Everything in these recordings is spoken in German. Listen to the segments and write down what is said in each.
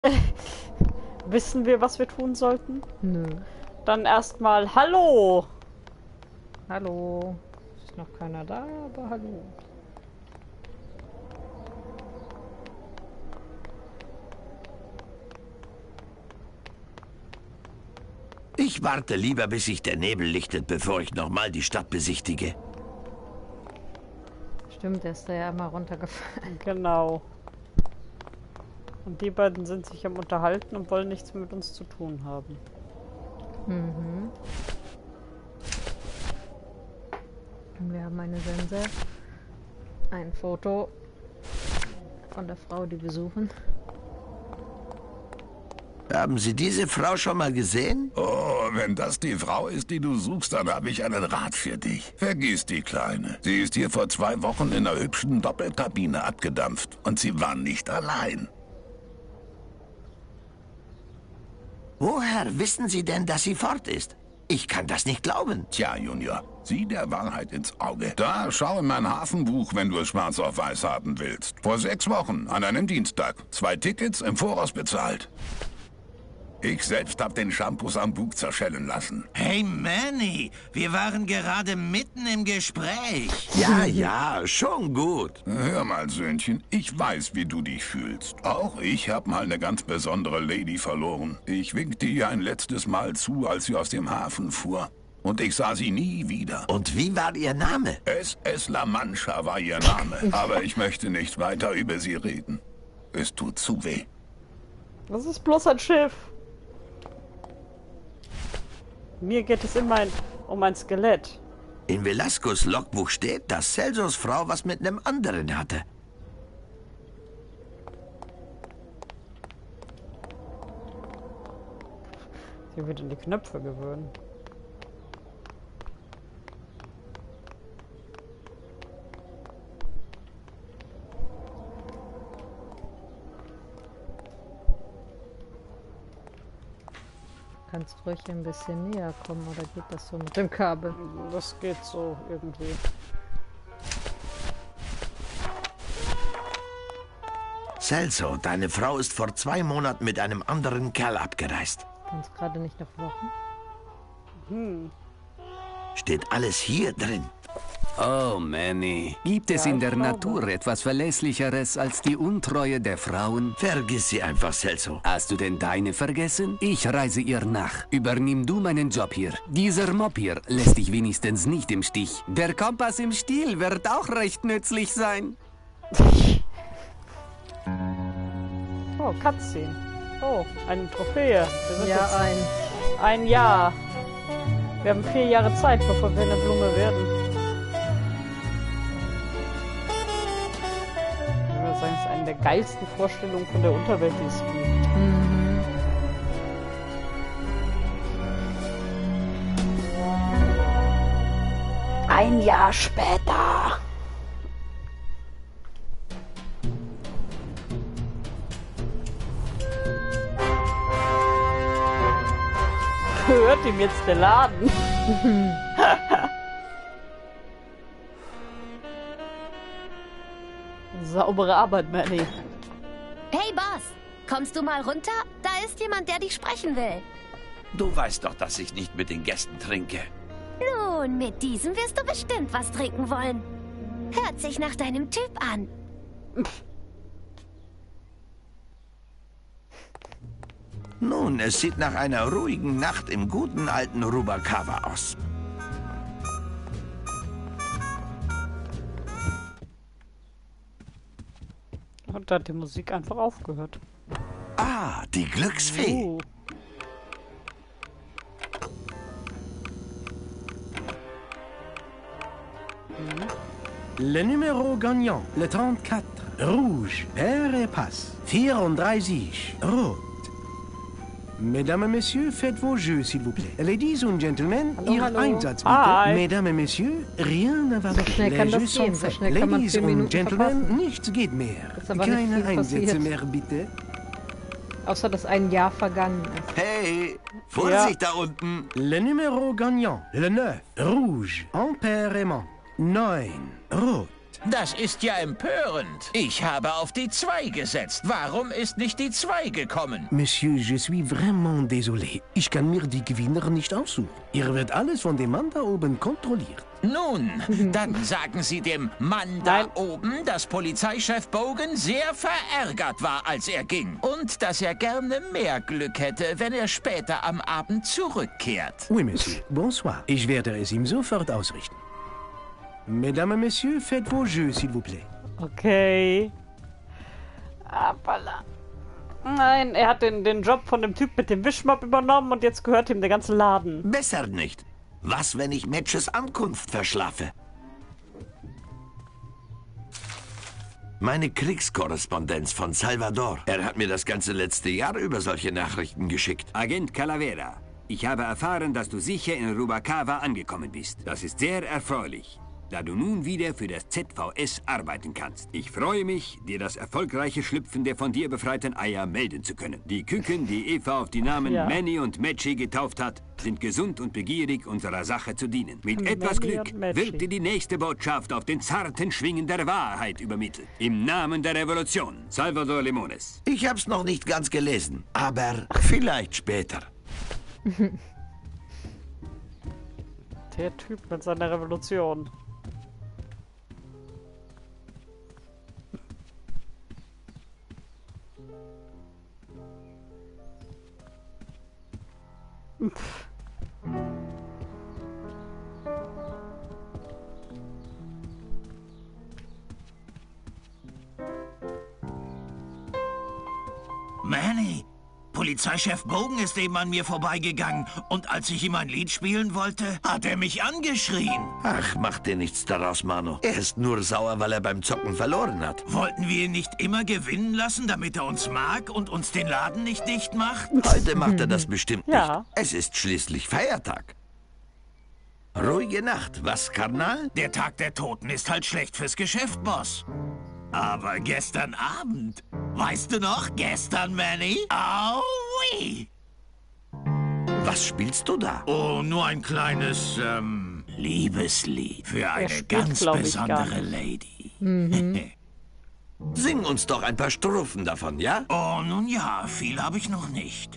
Wissen wir, was wir tun sollten? Nö. Dann erstmal Hallo! Hallo. Ist noch keiner da, aber hallo. Ich warte lieber, bis sich der Nebel lichtet, bevor ich nochmal die Stadt besichtige. Stimmt, der ist da ja immer runtergefallen. Genau. Und die beiden sind sich am Unterhalten und wollen nichts mit uns zu tun haben. Mhm. Und wir haben eine Sense. Ein Foto von der Frau, die wir suchen. Haben Sie diese Frau schon mal gesehen? Oh, wenn das die Frau ist, die du suchst, dann habe ich einen Rat für dich. Vergiss die Kleine. Sie ist hier vor 2 Wochen in einer hübschen Doppelkabine abgedampft. Und sie war nicht allein. Woher wissen Sie denn, dass sie fort ist? Ich kann das nicht glauben. Tja, Junior, sieh der Wahrheit ins Auge. Da, schau in mein Hafenbuch, wenn du es schwarz auf weiß haben willst. Vor 6 Wochen, an einem Dienstag. 2 Tickets im Voraus bezahlt. Ich selbst hab den Shampoos am Bug zerschellen lassen. Hey Manny, wir waren gerade mitten im Gespräch. Ja, ja, schon gut. Hör mal, Söhnchen, ich weiß, wie du dich fühlst. Auch ich hab mal eine ganz besondere Lady verloren. Ich winkte ihr ein letztes Mal zu, als sie aus dem Hafen fuhr. Und ich sah sie nie wieder. Und wie war Ihr Name? SS La Mancha war ihr Name. Aber ich möchte nicht weiter über sie reden. Es tut zu weh. Das ist bloß ein Schiff. Mir geht es immer um ein Skelett. In Velascos Logbuch steht, dass Celsos Frau was mit einem anderen hatte. Sie wird an die Knöpfe gewöhnen. Kannst ruhig ein bisschen näher kommen, oder geht das so mit dem Kabel? Das geht so irgendwie. Celso, deine Frau ist vor 2 Monaten mit einem anderen Kerl abgereist. Waren es gerade nicht noch Wochen? Steht alles hier drin. Oh, Manny. Gibt es in der Natur etwas Verlässlicheres als die Untreue der Frauen? Vergiss sie einfach, Celso. Hast du denn deine vergessen? Ich reise ihr nach. Übernimm du meinen Job hier. Dieser Mob hier lässt dich wenigstens nicht im Stich. Der Kompass im Stiel wird auch recht nützlich sein. Oh, Cutscene. Oh, eine Trophäe. Wir sind Ja, jetzt ein Jahr. Wir haben 4 Jahre Zeit, bevor wir eine Blume werden. Ich würde sagen, es ist eine der geilsten Vorstellungen von der Unterwelt, die es gibt. Mhm. Ein Jahr später. Hört ihm jetzt der Laden? Saubere Arbeit, Manny. Hey Boss, kommst du mal runter? Da ist jemand, der dich sprechen will. Du weißt doch, dass ich nicht mit den Gästen trinke. Nun, mit diesem wirst du bestimmt was trinken wollen. Hört sich nach deinem Typ an. Nun, es sieht nach einer ruhigen Nacht im guten alten Rubacava aus. Und da hat die Musik einfach aufgehört. Ah, die Glücksfee. Le numéro gagnant, le 34, rouge, pair et passe, 34, rot. Mesdames et messieurs, faites vos jeux, s'il vous plaît. Ladies and gentlemen, Hallo, Ihr hallo. Einsatz bitte. Hi. Mesdames et messieurs, rien ne va So schnell kann Les das jeux sont gehen, so faits. schnell kann man Ladies 10 and Minuten Gentlemen, verpassen. nichts geht mehr. Ist aber nicht Keine viel Einsätze passiert. mehr, bitte. Außer, dass ein Jahr vergangen ist. Hey, Vorsicht da unten. Le numéro gagnant, le 9, rouge, impairement, 9, rot. Das ist ja empörend. Ich habe auf die 2 gesetzt. Warum ist nicht die 2 gekommen? Monsieur, je suis vraiment désolé. Ich kann mir die Gewinner nicht aussuchen. Ihr wird alles von dem Mann da oben kontrolliert. Nun, dann sagen Sie dem Mann da oben, dass Polizeichef Bogan sehr verärgert war, als er ging. Und dass er gerne mehr Glück hätte, wenn er später am Abend zurückkehrt. Oui, Monsieur. Bonsoir. Ich werde es ihm sofort ausrichten. Mesdames et Messieurs, faites vos jeux, s'il vous plaît. Okay. Appala. Nein, er hat den Job von dem Typ mit dem Wischmopp übernommen und jetzt gehört ihm der ganze Laden. Besser nicht. Was, wenn ich Matches Ankunft verschlaffe? Meine Kriegskorrespondenz von Salvador. Er hat mir das ganze letzte Jahr über solche Nachrichten geschickt. Agent Calavera, ich habe erfahren, dass du sicher in Rubalcaba angekommen bist. Das ist sehr erfreulich, da du nun wieder für das ZVS arbeiten kannst. Ich freue mich, dir das erfolgreiche Schlüpfen der von dir befreiten Eier melden zu können. Die Küken, die Eva auf die Namen Manny und Metschi getauft hat, sind gesund und begierig, unserer Sache zu dienen. Mit etwas Glück wird dir die nächste Botschaft auf den zarten Schwingen der Wahrheit übermittelt. Im Namen der Revolution, Salvador Limones. Ich hab's noch nicht ganz gelesen, aber vielleicht später. Der Typ mit seiner Revolution. Manny, Polizeichef Bogan ist eben an mir vorbeigegangen und als ich ihm ein Lied spielen wollte, hat er mich angeschrien. Ach, mach dir nichts daraus, Mano. Er ist nur sauer, weil er beim Zocken verloren hat. Wollten wir ihn nicht immer gewinnen lassen, damit er uns mag und uns den Laden nicht dicht macht? Heute macht er das bestimmt Ja. nicht. Es ist schließlich Feiertag. Ruhige Nacht, was, Karnal? Der Tag der Toten ist halt schlecht fürs Geschäft, Boss. Aber gestern Abend, weißt du noch, gestern, Manny? Aui! Was spielst du da? Oh, nur ein kleines, Liebeslied für eine spielt, ganz glaub ich, gar besondere Lady. Sing uns doch ein paar Strophen davon, ja? Oh, nun ja, viel habe ich noch nicht.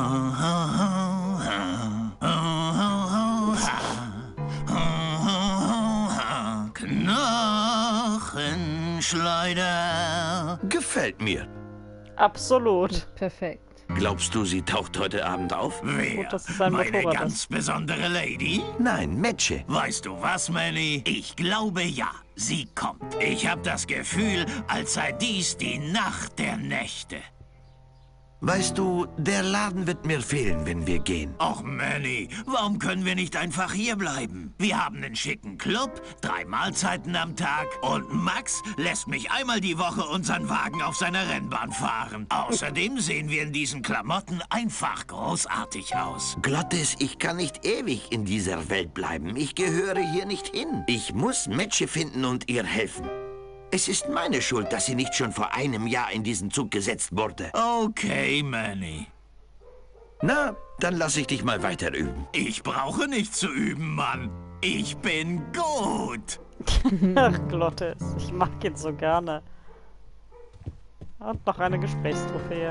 Knochenschleuder. Gefällt mir. Absolut. Perfekt. Glaubst du, sie taucht heute Abend auf? Wer? Gut, dass es ein Meine Motorrad ganz ist. besondere Lady? Nein, Metsche. Weißt du was, Manny? Ich glaube ja, sie kommt. Ich habe das Gefühl, als sei dies die Nacht der Nächte. Weißt du, der Laden wird mir fehlen, wenn wir gehen. Och, Manny, warum können wir nicht einfach hier bleiben? Wir haben einen schicken Club, 3 Mahlzeiten am Tag und Max lässt mich einmal die Woche unseren Wagen auf seiner Rennbahn fahren. Außerdem sehen wir in diesen Klamotten einfach großartig aus. Glottis, ich kann nicht ewig in dieser Welt bleiben. Ich gehöre hier nicht hin. Ich muss Metsche finden und ihr helfen. Es ist meine Schuld, dass sie nicht schon vor einem Jahr in diesen Zug gesetzt wurde. Okay, Manny. Na, dann lass ich dich mal weiter üben. Ich brauche nicht zu üben, Mann. Ich bin gut. Ach, Glottis. Ich mag ihn so gerne. Und noch eine Gesprächstrophäe.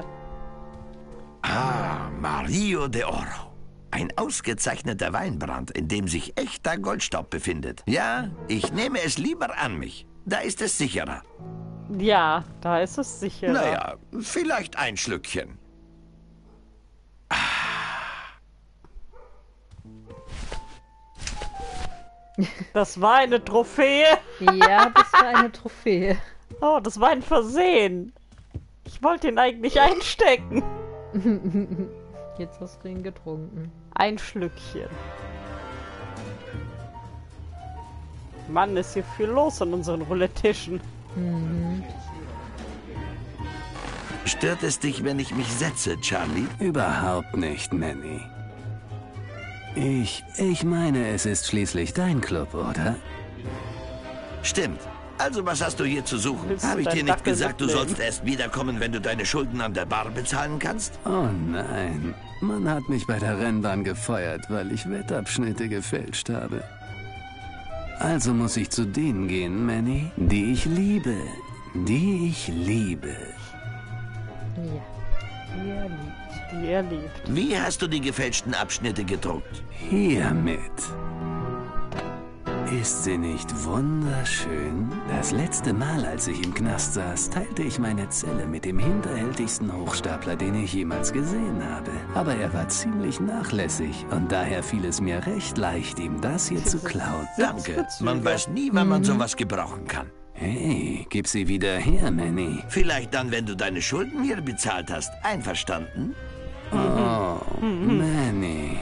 Ah, Mario de Oro. Ein ausgezeichneter Weinbrand, in dem sich echter Goldstaub befindet. Ja, ich nehme es lieber an mich. Da ist es sicherer. Ja, da ist es sicher. Naja, vielleicht ein Schlückchen. Das war eine Trophäe. Ja, das war eine Trophäe. Oh, das war ein Versehen. Ich wollte ihn eigentlich einstecken. Jetzt hast du ihn getrunken. Ein Schlückchen. Mann, ist hier viel los an unseren Roulette-Tischen. Stört es dich, wenn ich mich setze, Charlie? Überhaupt nicht, Manny. Ich meine, es ist schließlich dein Club, oder? Stimmt. Also, was hast du hier zu suchen? Willst du Habe ich deinen dir nicht Dackel gesagt, du mitnehmen? sollst erst wiederkommen, wenn du deine Schulden an der Bar bezahlen kannst? Oh nein, man hat mich bei der Rennbahn gefeuert, weil ich Wettabschnitte gefälscht habe. Also muss ich zu denen gehen, Manny, die ich liebe. Die ich liebe. Ja. Die er liebt. Wie hast du die gefälschten Abschnitte gedruckt? Hiermit. Ist sie nicht wunderschön? Das letzte Mal, als ich im Knast saß, teilte ich meine Zelle mit dem hinterhältigsten Hochstapler, den ich jemals gesehen habe. Aber er war ziemlich nachlässig und daher fiel es mir recht leicht, ihm das hier zu klauen. Danke. Man weiß nie, wann man sowas gebrauchen kann. Hey, gib sie wieder her, Manny. Vielleicht dann, wenn du deine Schulden wieder bezahlt hast. Einverstanden? Oh, Manny.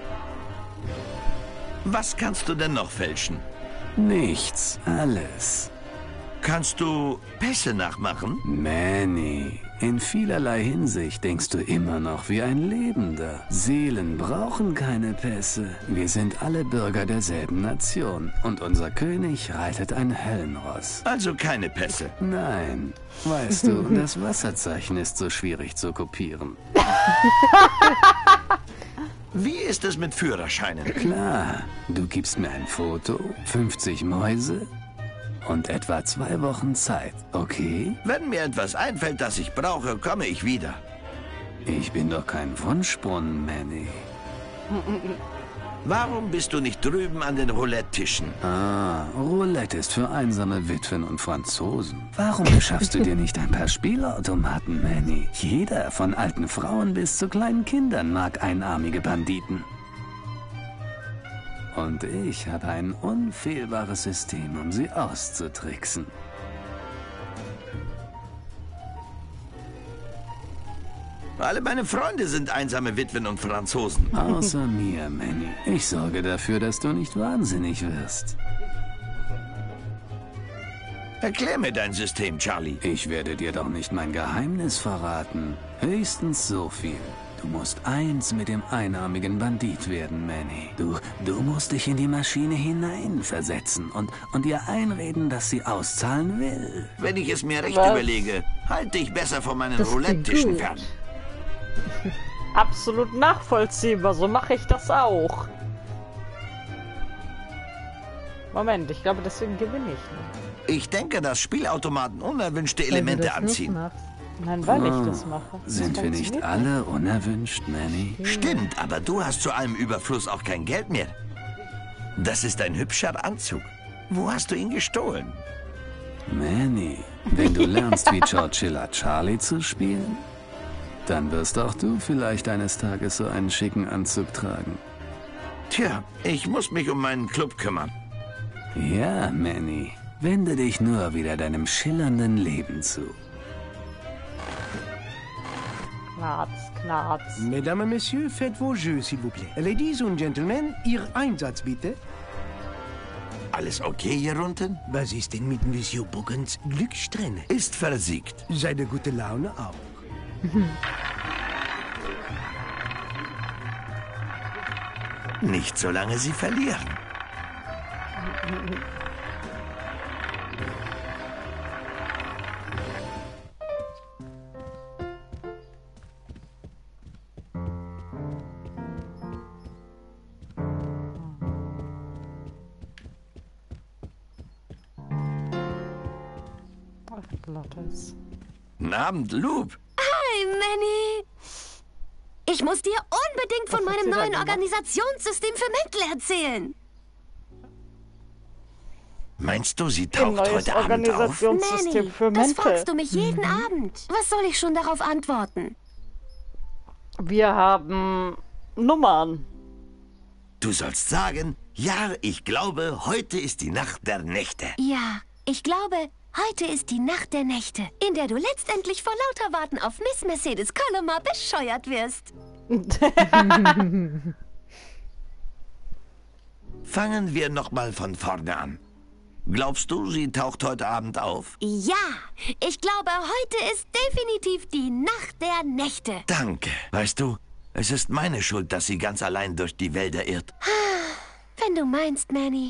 Was kannst du denn noch fälschen? Nichts, alles. Kannst du Pässe nachmachen? Manny, in vielerlei Hinsicht denkst du immer noch wie ein Lebender. Seelen brauchen keine Pässe. Wir sind alle Bürger derselben Nation. Und unser König reitet ein Höllenross. Also keine Pässe. Nein, weißt du, das Wasserzeichen ist so schwierig zu kopieren. Wie ist es mit Führerscheinen? Klar, du gibst mir ein Foto, 50 Mäuse und etwa 2 Wochen Zeit, okay? Wenn mir etwas einfällt, das ich brauche, komme ich wieder. Ich bin doch kein Wunschbrunnen, Manny. Warum bist du nicht drüben an den Roulette-Tischen? Ah, Roulette ist für einsame Witwen und Franzosen. Warum beschaffst du dir nicht ein paar Spielautomaten, Manny? Jeder, von alten Frauen bis zu kleinen Kindern, mag einarmige Banditen. Und ich habe ein unfehlbares System, um sie auszutricksen. Alle meine Freunde sind einsame Witwen und Franzosen. Außer mir, Manny. Ich sorge dafür, dass du nicht wahnsinnig wirst. Erklär mir dein System, Charlie. Ich werde dir doch nicht mein Geheimnis verraten. Höchstens so viel. Du musst eins mit dem einarmigen Bandit werden, Manny. Du musst dich in die Maschine hineinversetzen und ihr einreden, dass sie auszahlen will. Wenn ich es mir recht Was? überlege, halte dich besser von meinen Das klingt Roulette-Tischen gut. fern. Absolut nachvollziehbar, so mache ich das auch. Moment, ich glaube, deswegen gewinne ich nicht. Ich denke, dass Spielautomaten unerwünschte Weil du Elemente das nicht anziehen. machst. Nein, weil ich das mache. Das Sind wir nicht funktioniert alle unerwünscht, Manny? Stimmt, aber du hast zu allem Überfluss auch kein Geld mehr. Das ist ein hübscher Anzug. Wo hast du ihn gestohlen? Manny, wenn du lernst, wie Chorchilla Charlie zu spielen, dann wirst auch du vielleicht eines Tages so einen schicken Anzug tragen. Tja, ich muss mich um meinen Club kümmern. Ja, Manny, wende dich nur wieder deinem schillernden Leben zu. Knarz, Knarz. Mesdames et Messieurs, faites vos jeux, s'il vous plaît. Ladies und Gentlemen, Ihr Einsatz bitte. Alles okay hier unten? Was ist denn mit Monsieur Buggins Glückssträhne? Ist versiegt. Seine gute Laune auch. Nicht solange sie verlieren. Ach, Lottes. Guten Abend, Loop. Hi, Manny. Ich muss dir unbedingt von Was hat meinem sie da neuen gemacht? Organisationssystem für Mäntel erzählen. Meinst du, sie Ein taucht neues heute Abend auf? Organisationssystem Manny, für das Mäntel. fragst du mich jeden Abend. Was soll ich schon darauf antworten? Wir haben Nummern. Du sollst sagen, ja, ich glaube, heute ist die Nacht der Nächte. Ja, ich glaube, heute ist die Nacht der Nächte, in der du letztendlich vor lauter Warten auf Miss Mercedes Colomar bescheuert wirst. Fangen wir nochmal von vorne an. Glaubst du, sie taucht heute Abend auf? Ja, ich glaube, heute ist definitiv die Nacht der Nächte. Danke. Weißt du, es ist meine Schuld, dass sie ganz allein durch die Wälder irrt. Wenn du meinst, Manny.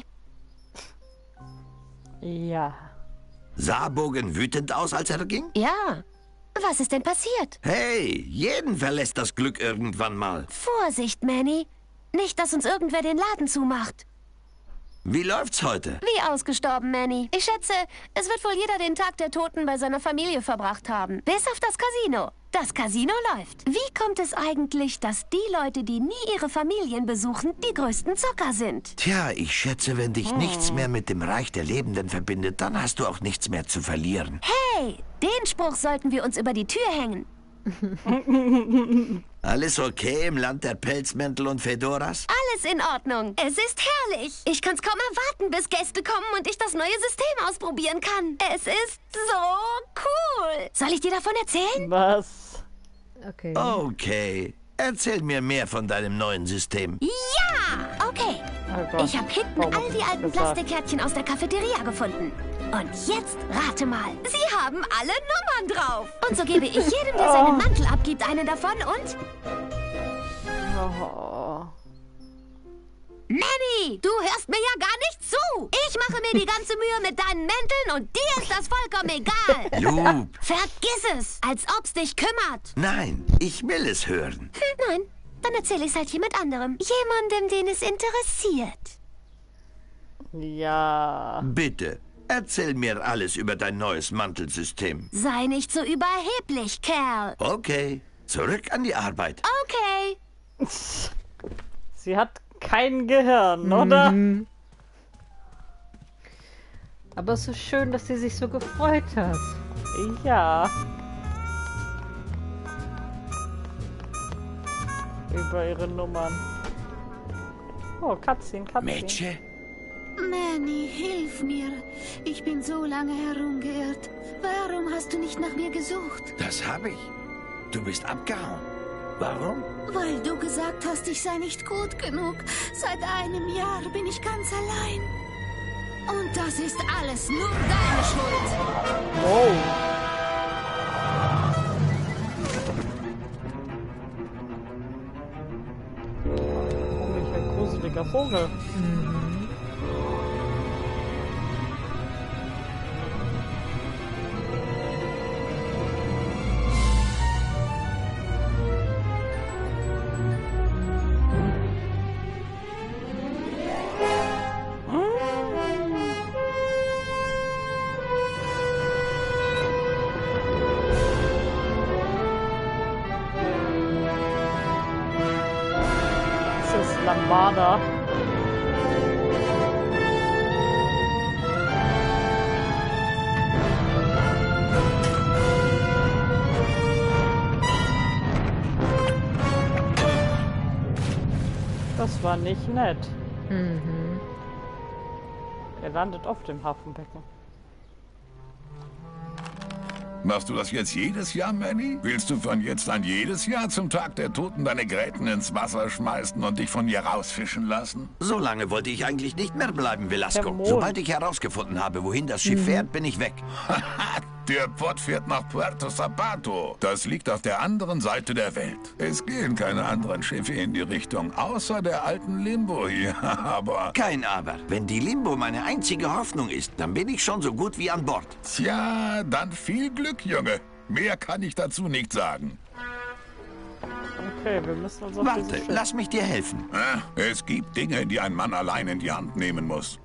Ja. Sah Bogen wütend aus, als er ging? Ja. Was ist denn passiert? Hey, jeden verlässt das Glück irgendwann mal. Vorsicht, Manny. Nicht, dass uns irgendwer den Laden zumacht. Wie läuft's heute? Wie ausgestorben, Manny. Ich schätze, es wird wohl jeder den Tag der Toten bei seiner Familie verbracht haben. Bis auf das Casino. Das Casino läuft. Wie kommt es eigentlich, dass die Leute, die nie ihre Familien besuchen, die größten Zocker sind? Tja, ich schätze, wenn dich nichts mehr mit dem Reich der Lebenden verbindet, dann hast du auch nichts mehr zu verlieren. Hey, den Spruch sollten wir uns über die Tür hängen. Alles okay im Land der Pelzmäntel und Fedoras? Alles in Ordnung. Es ist herrlich. Ich kann's kaum erwarten, bis Gäste kommen und ich das neue System ausprobieren kann. Es ist so cool. Soll ich dir davon erzählen? Was? Okay. Okay. Erzähl mir mehr von deinem neuen System. Ja, okay. Oh Gott. Ich habe hinten Warum all hab die ich alten gesagt? Plastikkärtchen aus der Cafeteria gefunden. Und jetzt rate mal. Sie haben alle Nummern drauf. Und so gebe ich jedem, der seinen Mantel abgibt, einen davon und... Oh. Manny, du hörst mir ja gar nicht zu. Ich mache mir die ganze Mühe mit deinen Mänteln und dir ist das vollkommen egal. Loop. Vergiss es, als ob's dich kümmert. Nein, ich will es hören. Nein, dann erzähle ich's halt jemand anderem. Jemandem, den es interessiert. Ja. Bitte, erzähl mir alles über dein neues Mantelsystem. Sei nicht so überheblich, Kerl. Okay, zurück an die Arbeit. Okay. Sie hat kein Gehirn, oder? Aber es ist schön, dass sie sich so gefreut hat. Ja. Über ihre Nummern. Oh, Cutscene. Mädchen? Manny, hilf mir. Ich bin so lange herumgeirrt. Warum hast du nicht nach mir gesucht? Das habe ich. Du bist abgehauen. Warum? Weil du gesagt hast, ich sei nicht gut genug. Seit einem Jahr bin ich ganz allein. Und das ist alles nur deine Schuld. Wow. Komischer, gruseliger Vogel. Das ist Lambada. Das war nicht nett. Er landet auf dem Hafenbecken. Machst du das jetzt jedes Jahr, Manny? Willst du von jetzt an jedes Jahr zum Tag der Toten deine Gräten ins Wasser schmeißen und dich von hier rausfischen lassen? So lange wollte ich eigentlich nicht mehr bleiben, Der Velasco. Mond. Sobald ich herausgefunden habe, wohin das Schiff fährt, bin ich weg. Der Pott fährt nach Puerto Zapato. Das liegt auf der anderen Seite der Welt. Es gehen keine anderen Schiffe in die Richtung, außer der alten Limbo hier. Aber, Kein Aber. Wenn die Limbo meine einzige Hoffnung ist, dann bin ich schon so gut wie an Bord. tja, dann viel Glück, Junge. Mehr kann ich dazu nicht sagen. Okay, wir müssen uns auf Warte, dieses Schiff. lass mich dir helfen. Es gibt Dinge, die ein Mann allein in die Hand nehmen muss.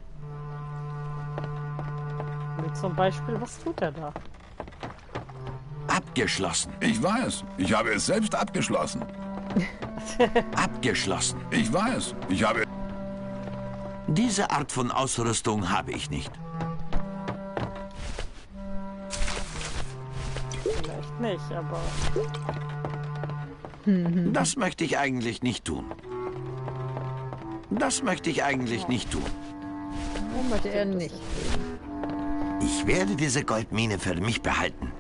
Wie zum Beispiel, was tut er da? Abgeschlossen. Ich weiß, ich habe es selbst abgeschlossen. Abgeschlossen. Ich weiß, ich habe... Diese Art von Ausrüstung habe ich nicht. Vielleicht nicht, aber... Das möchte ich eigentlich nicht tun. Das möchte ich eigentlich nicht tun. Oh, möchte er nicht. Ich werde diese Goldmine für mich behalten.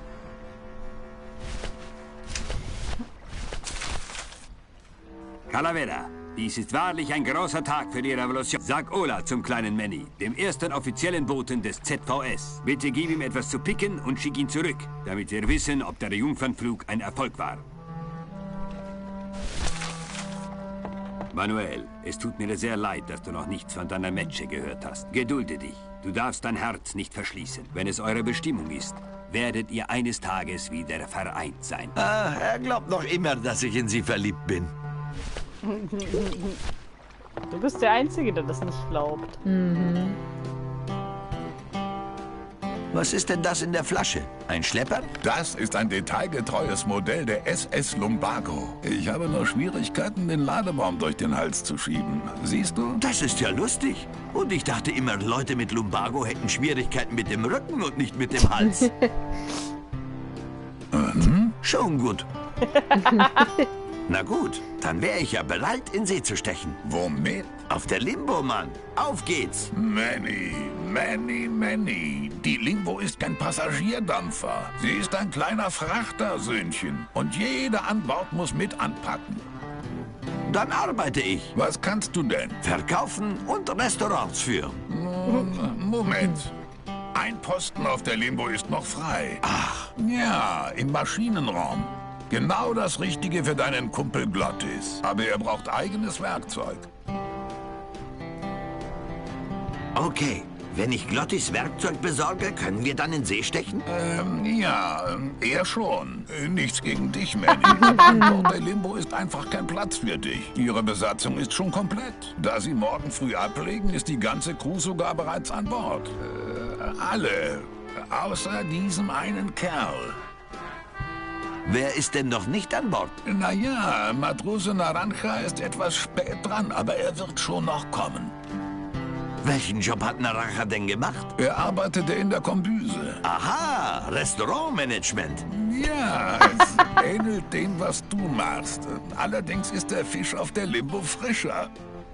Calavera, dies ist wahrlich ein großer Tag für die Revolution. Sag Ola zum kleinen Manny, dem ersten offiziellen Boten des ZVS. Bitte gib ihm etwas zu picken und schick ihn zurück, damit wir wissen, ob der Jungfernflug ein Erfolg war. Manuel, es tut mir sehr leid, dass du noch nichts von deiner Metsche gehört hast. Gedulde dich. Du darfst dein Herz nicht verschließen. Wenn es eure Bestimmung ist, werdet ihr eines Tages wieder vereint sein. Ah, er glaubt noch immer, dass ich in sie verliebt bin. Du bist der Einzige, der das nicht glaubt. Mhm. Was ist denn das in der Flasche? Ein Schlepper? Das ist ein detailgetreues Modell der SS Lumbago. Ich habe nur Schwierigkeiten, den Ladebaum durch den Hals zu schieben. Siehst du? Das ist ja lustig. Und ich dachte immer, Leute mit Lumbago hätten Schwierigkeiten mit dem Rücken und nicht mit dem Hals. Schon gut. Na gut, dann wäre ich ja bereit, in See zu stechen. Womit? Auf der Limbo, Mann. Auf geht's. Manny. Die Limbo ist kein Passagierdampfer. Sie ist ein kleiner Frachter, Söhnchen. Und jeder an Bord muss mit anpacken. Dann arbeite ich. Was kannst du denn? Verkaufen und Restaurants führen. Moment. Ein Posten auf der Limbo ist noch frei. Ach. Ja, im Maschinenraum. Genau das Richtige für deinen Kumpel Glottis. Aber er braucht eigenes Werkzeug. Okay, wenn ich Glottis Werkzeug besorge, können wir dann in See stechen? Er schon. Nichts gegen dich, Manny. An Bord der Limbo ist einfach kein Platz für dich. Ihre Besatzung ist schon komplett. Da sie morgen früh ablegen, ist die ganze Crew sogar bereits an Bord. Alle. Außer diesem einen Kerl. Wer ist denn noch nicht an Bord? Naja, Matrose Naranja ist etwas spät dran, aber er wird schon noch kommen. Welchen Job hat Naranja denn gemacht? Er arbeitete in der Kombüse. Aha, Restaurantmanagement. Ja, es ähnelt dem, was du machst. Allerdings ist der Fisch auf der Limbo frischer.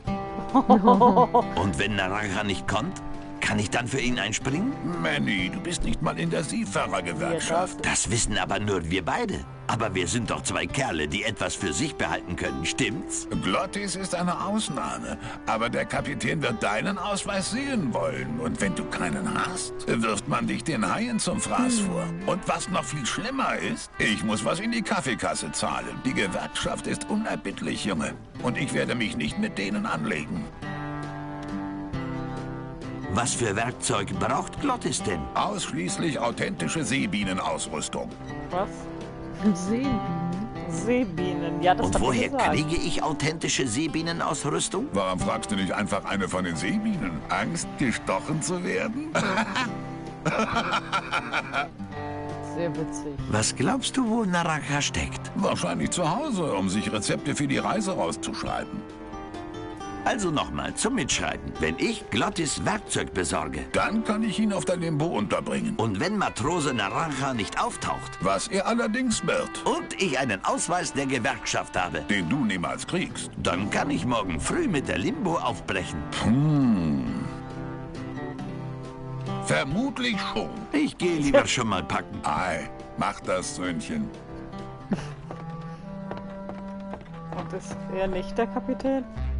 Und wenn Naranja nicht kommt, kann ich dann für ihn einspringen? Manny, du bist nicht mal in der Seefahrergewerkschaft. Das wissen aber nur wir beide. Aber wir sind doch zwei Kerle, die etwas für sich behalten können, stimmt's? Glottis ist eine Ausnahme. Aber der Kapitän wird deinen Ausweis sehen wollen. Und wenn du keinen hast, wirft man dich den Haien zum Fraß vor. Und was noch viel schlimmer ist, ich muss was in die Kaffeekasse zahlen. Die Gewerkschaft ist unerbittlich, Junge. Und ich werde mich nicht mit denen anlegen. Was für Werkzeug braucht Glottis denn? Ausschließlich authentische Seebienenausrüstung. Was? Seebienen. Seebienen, ja, das Und hat er woher gesagt. kriege ich authentische Seebienenausrüstung? Warum fragst du nicht einfach eine von den Seebienen? Angst, gestochen zu werden? Sehr witzig. Was glaubst du, wo Naranja steckt? Wahrscheinlich zu Hause, um sich Rezepte für die Reise rauszuschreiben. Also nochmal zum Mitschreiben. Wenn ich Glottis Werkzeug besorge Dann kann ich ihn auf der Limbo unterbringen. und wenn Matrose Naranja nicht auftaucht Was er allerdings wird, und ich einen Ausweis der Gewerkschaft habe, den du niemals kriegst. dann kann ich morgen früh mit der Limbo aufbrechen. Vermutlich schon. Ich gehe lieber schon mal packen. Ei, mach das, Söhnchen. Und ist er nicht der Kapitän?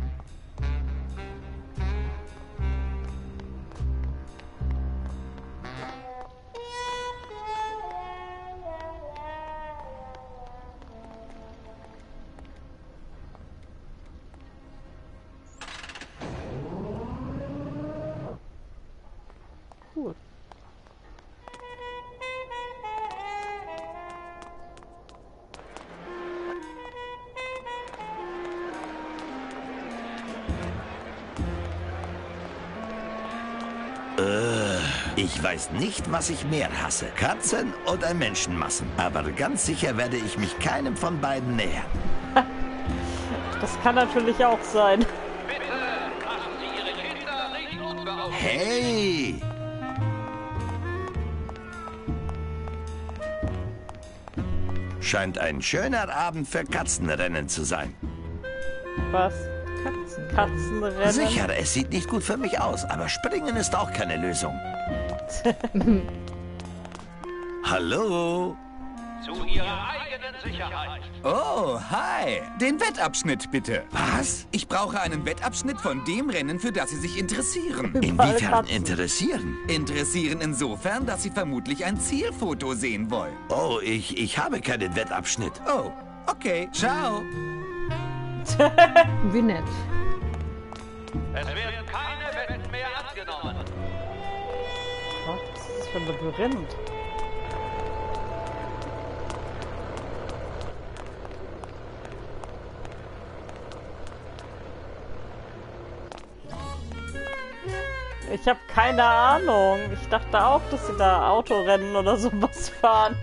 Cool. Ich weiß nicht, was ich mehr hasse. Katzen oder Menschenmassen. Aber ganz sicher werde ich mich keinem von beiden nähern. Das kann natürlich auch sein. Hey! Scheint ein schöner Abend für Katzenrennen zu sein. Was? Katzenrennen? Sicher, es sieht nicht gut für mich aus, aber springen ist auch keine Lösung. Hallo? Zu Ihrer eigenen Sicherheit. Oh, hi. Den Wettabschnitt bitte. Was? Ich brauche einen Wettabschnitt von dem Rennen, für das Sie sich interessieren. Inwiefern interessieren? Interessieren insofern, dass Sie vermutlich ein Zielfoto sehen wollen. Oh, ich habe keinen Wettabschnitt. Oh, okay. Ciao. Wie nett. Es werden keine Wetten mehr angenommen. Was ist das für ein Labyrinth? Ich habe keine Ahnung. Ich dachte auch, dass sie da Autorennen oder sowas fahren.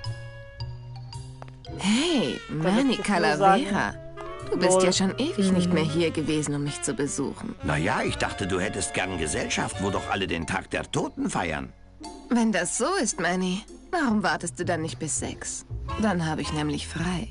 Hey, Manny Calavera. Du bist ja schon ewig nicht mehr hier gewesen, um mich zu besuchen. Naja, ich dachte, du hättest gern Gesellschaft, wo doch alle den Tag der Toten feiern. Wenn das so ist, Manny, warum wartest du dann nicht bis 6? Dann habe ich nämlich frei.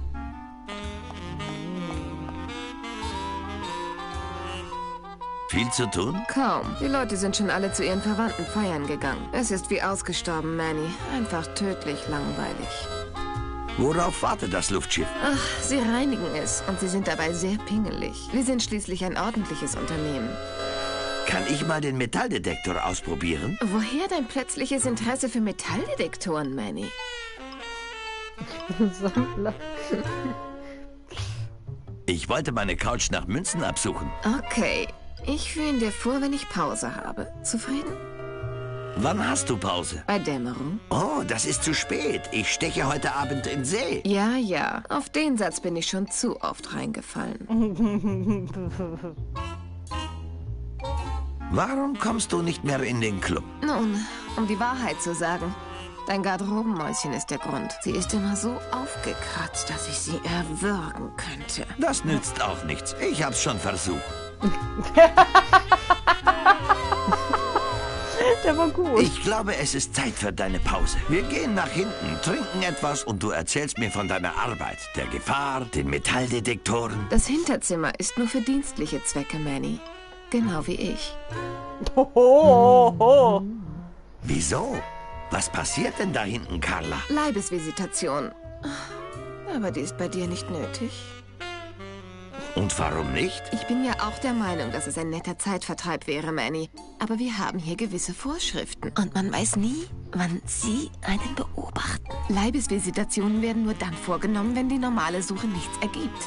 Viel zu tun? Kaum. Die Leute sind schon alle zu ihren Verwandten feiern gegangen. Es ist wie ausgestorben, Manny. Einfach tödlich langweilig. Worauf wartet das Luftschiff? Ach, sie reinigen es und sie sind dabei sehr pingelig. Wir sind schließlich ein ordentliches Unternehmen. Kann ich mal den Metalldetektor ausprobieren? Woher dein plötzliches Interesse für Metalldetektoren, Manny? Sammler. Ich wollte meine Couch nach Münzen absuchen. Okay. Ich führe ihn dir vor, wenn ich Pause habe. Zufrieden? Wann hast du Pause? Bei Dämmerung. Oh, das ist zu spät. Ich steche heute Abend in See. Ja, ja. Auf den Satz bin ich schon zu oft reingefallen. Warum kommst du nicht mehr in den Club? Nun, um die Wahrheit zu sagen, dein Garderobenmäuschen ist der Grund. Sie ist immer so aufgekratzt, dass ich sie erwürgen könnte. Das nützt auch nichts. Ich hab's schon versucht. Der war gut. Ich glaube, es ist Zeit für deine Pause. Wir gehen nach hinten, trinken etwas und du erzählst mir von deiner Arbeit, der Gefahr, den Metalldetektoren. Das Hinterzimmer ist nur für dienstliche Zwecke, Manny. Genau wie ich. Hohoho. Wieso? Was passiert denn da hinten, Carla? Leibesvisitation. Aber die ist bei dir nicht nötig. Und warum nicht? Ich bin ja auch der Meinung, dass es ein netter Zeitvertreib wäre, Manny. Aber wir haben hier gewisse Vorschriften. Und man weiß nie, wann sie einen beobachten. Leibesvisitationen werden nur dann vorgenommen, wenn die normale Suche nichts ergibt.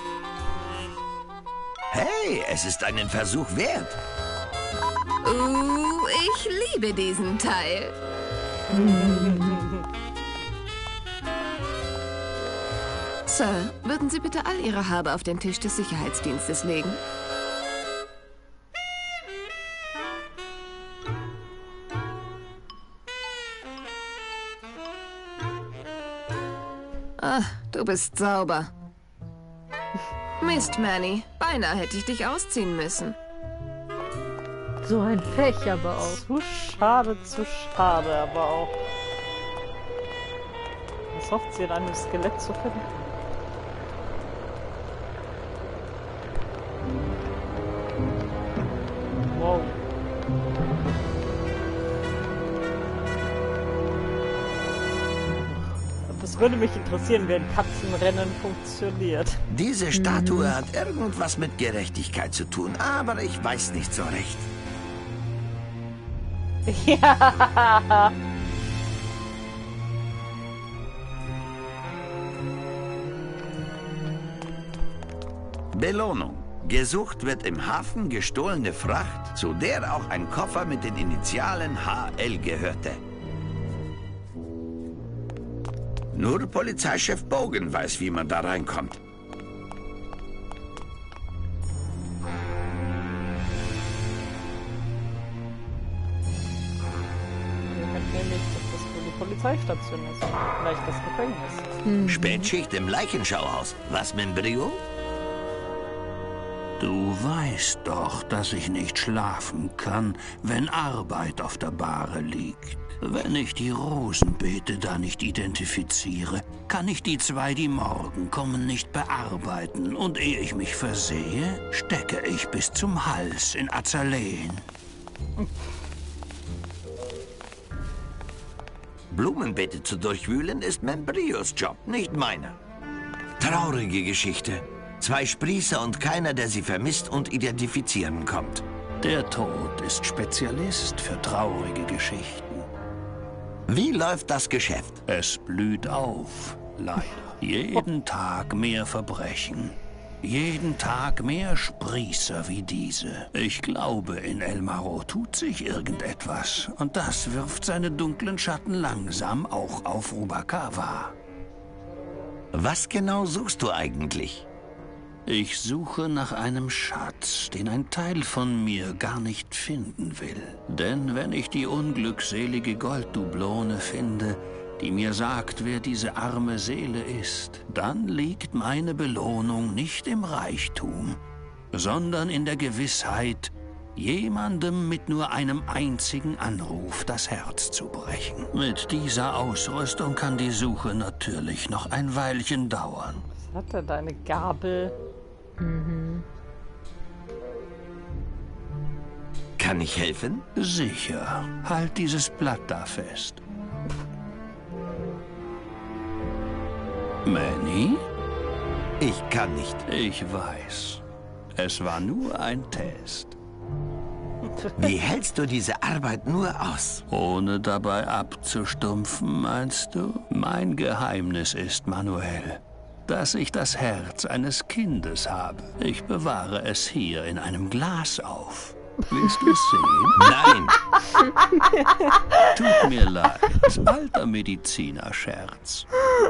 Hey, es ist einen Versuch wert. Ich liebe diesen Teil. Sir, würden Sie bitte all Ihre Habe auf den Tisch des Sicherheitsdienstes legen? Ah, du bist sauber. Mist, Manny. Beinahe hätte ich dich ausziehen müssen. So ein Pech aber auch. Zu schade, aber auch. Was hofft sie in einem Skelett zu finden? Wow. Das würde mich interessieren, wie ein Katzenrennen funktioniert. Diese Statue hat irgendwas mit Gerechtigkeit zu tun, aber ich weiß nicht so recht. Ja. Belohnung. Gesucht wird im Hafen gestohlene Fracht, zu der auch ein Koffer mit den Initialen HL gehörte. Nur Polizeichef Bogen weiß, wie man da reinkommt. Nämlich, dass das für die Polizeistation ist. Vielleicht das Gefängnis. Spätschicht im Leichenschauhaus. Was, Membrio? Du weißt doch, dass ich nicht schlafen kann, wenn Arbeit auf der Bahre liegt. Wenn ich die Rosenbeete da nicht identifiziere, kann ich die zwei, die morgen kommen, nicht bearbeiten. Und ehe ich mich versehe, stecke ich bis zum Hals in Azaleen. Blumenbeete zu durchwühlen ist Membrios Job, nicht meiner. Traurige Geschichte. 2 Sprießer und keiner, der sie vermisst und identifizieren kommt. Der Tod ist Spezialist für traurige Geschichten. Wie läuft das Geschäft? Es blüht auf, leider. Jeden Tag mehr Verbrechen. Jeden Tag mehr Sprießer wie diese. Ich glaube, in El Marrow tut sich irgendetwas. Und das wirft seine dunklen Schatten langsam auch auf Rubacava. Was genau suchst du eigentlich? Ich suche nach einem Schatz, den ein Teil von mir gar nicht finden will. Denn wenn ich die unglückselige Golddublone finde, die mir sagt, wer diese arme Seele ist, dann liegt meine Belohnung nicht im Reichtum, sondern in der Gewissheit, jemandem mit nur einem einzigen Anruf das Herz zu brechen. Mit dieser Ausrüstung kann die Suche natürlich noch ein Weilchen dauern. Was hat er da, eine Gabel? Kann ich helfen? Sicher. Halt dieses Blatt da fest. Manny? Ich kann nicht. Ich weiß. Es war nur ein Test. Wie hältst du diese Arbeit nur aus? Ohne dabei abzustumpfen, meinst du? Mein Geheimnis ist, Manuel, dass ich das Herz eines Kindes habe. Ich bewahre es hier in einem Glas auf. Willst du es sehen? Nein. Tut mir leid. Alter Medizinerscherz.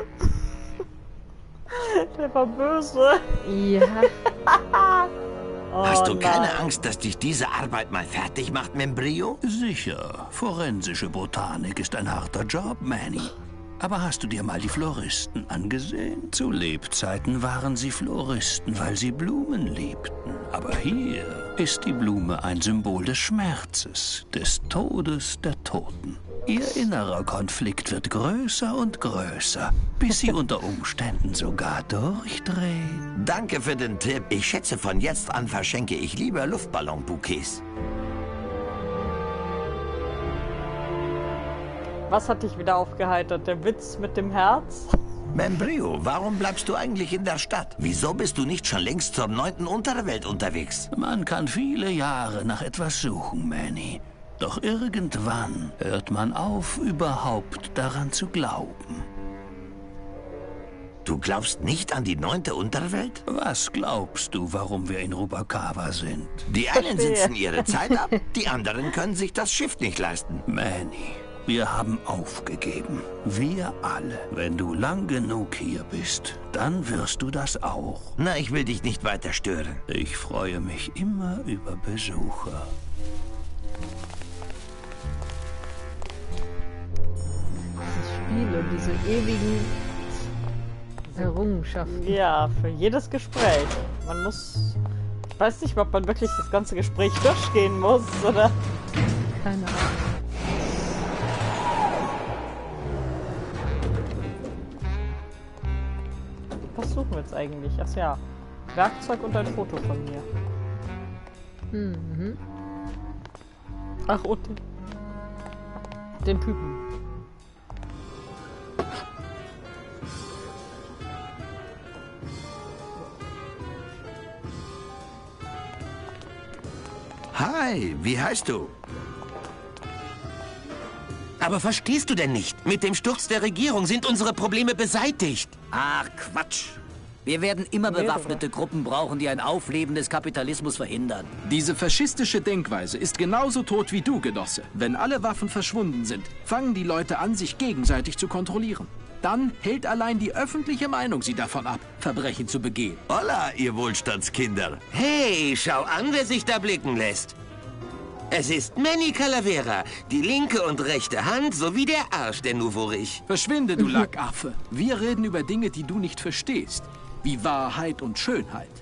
Der war böse. Ja. Hast du keine Angst, dass dich diese Arbeit mal fertig macht, Membrio? Sicher. Forensische Botanik ist ein harter Job, Manny. Aber hast du dir mal die Floristen angesehen? Zu Lebzeiten waren sie Floristen, weil sie Blumen liebten. Aber hier ist die Blume ein Symbol des Schmerzes, des Todes der Toten. Ihr innerer Konflikt wird größer und größer, bis sie unter Umständen sogar durchdreht. Danke für den Tipp. Ich schätze, von jetzt an verschenke ich lieber Luftballonbouquets. Was hat dich wieder aufgeheitert? Der Witz mit dem Herz? Membrio, warum bleibst du eigentlich in der Stadt? Wieso bist du nicht schon längst zur 9. Unterwelt unterwegs? Man kann viele Jahre nach etwas suchen, Manny. Doch irgendwann hört man auf, überhaupt daran zu glauben. Du glaubst nicht an die 9. Unterwelt? Was glaubst du, warum wir in Rubakawa sind? Die einen sitzen ihre Zeit ab, die anderen können sich das Schiff nicht leisten. Manny, wir haben aufgegeben. Wir alle. Wenn du lang genug hier bist, dann wirst du das auch. Na, ich will dich nicht weiter stören. Ich freue mich immer über Besucher. Spiele, diese ewigen Errungenschaften. Ja, für jedes Gespräch. Man muss... Ich weiß nicht, ob man wirklich das ganze Gespräch durchgehen muss, oder? Keine Ahnung. Was suchen wir jetzt eigentlich? Ach ja, Werkzeug und ein Foto von mir. Mhm. Ach, und den Typen. Hi, wie heißt du? Aber verstehst du denn nicht? Mit dem Sturz der Regierung sind unsere Probleme beseitigt. Ach, Quatsch. Wir werden immer bewaffnete Gruppen brauchen, die ein Aufleben des Kapitalismus verhindern. Diese faschistische Denkweise ist genauso tot wie du, Genosse. Wenn alle Waffen verschwunden sind, fangen die Leute an, sich gegenseitig zu kontrollieren. Dann hält allein die öffentliche Meinung sie davon ab, Verbrechen zu begehen. Holla, ihr Wohlstandskinder. Hey, schau an, wer sich da blicken lässt. Es ist Manny Calavera, die linke und rechte Hand sowie der Arsch der Nouveau-Rich. Verschwinde, du Lackaffe. Wir reden über Dinge, die du nicht verstehst. Wie Wahrheit und Schönheit.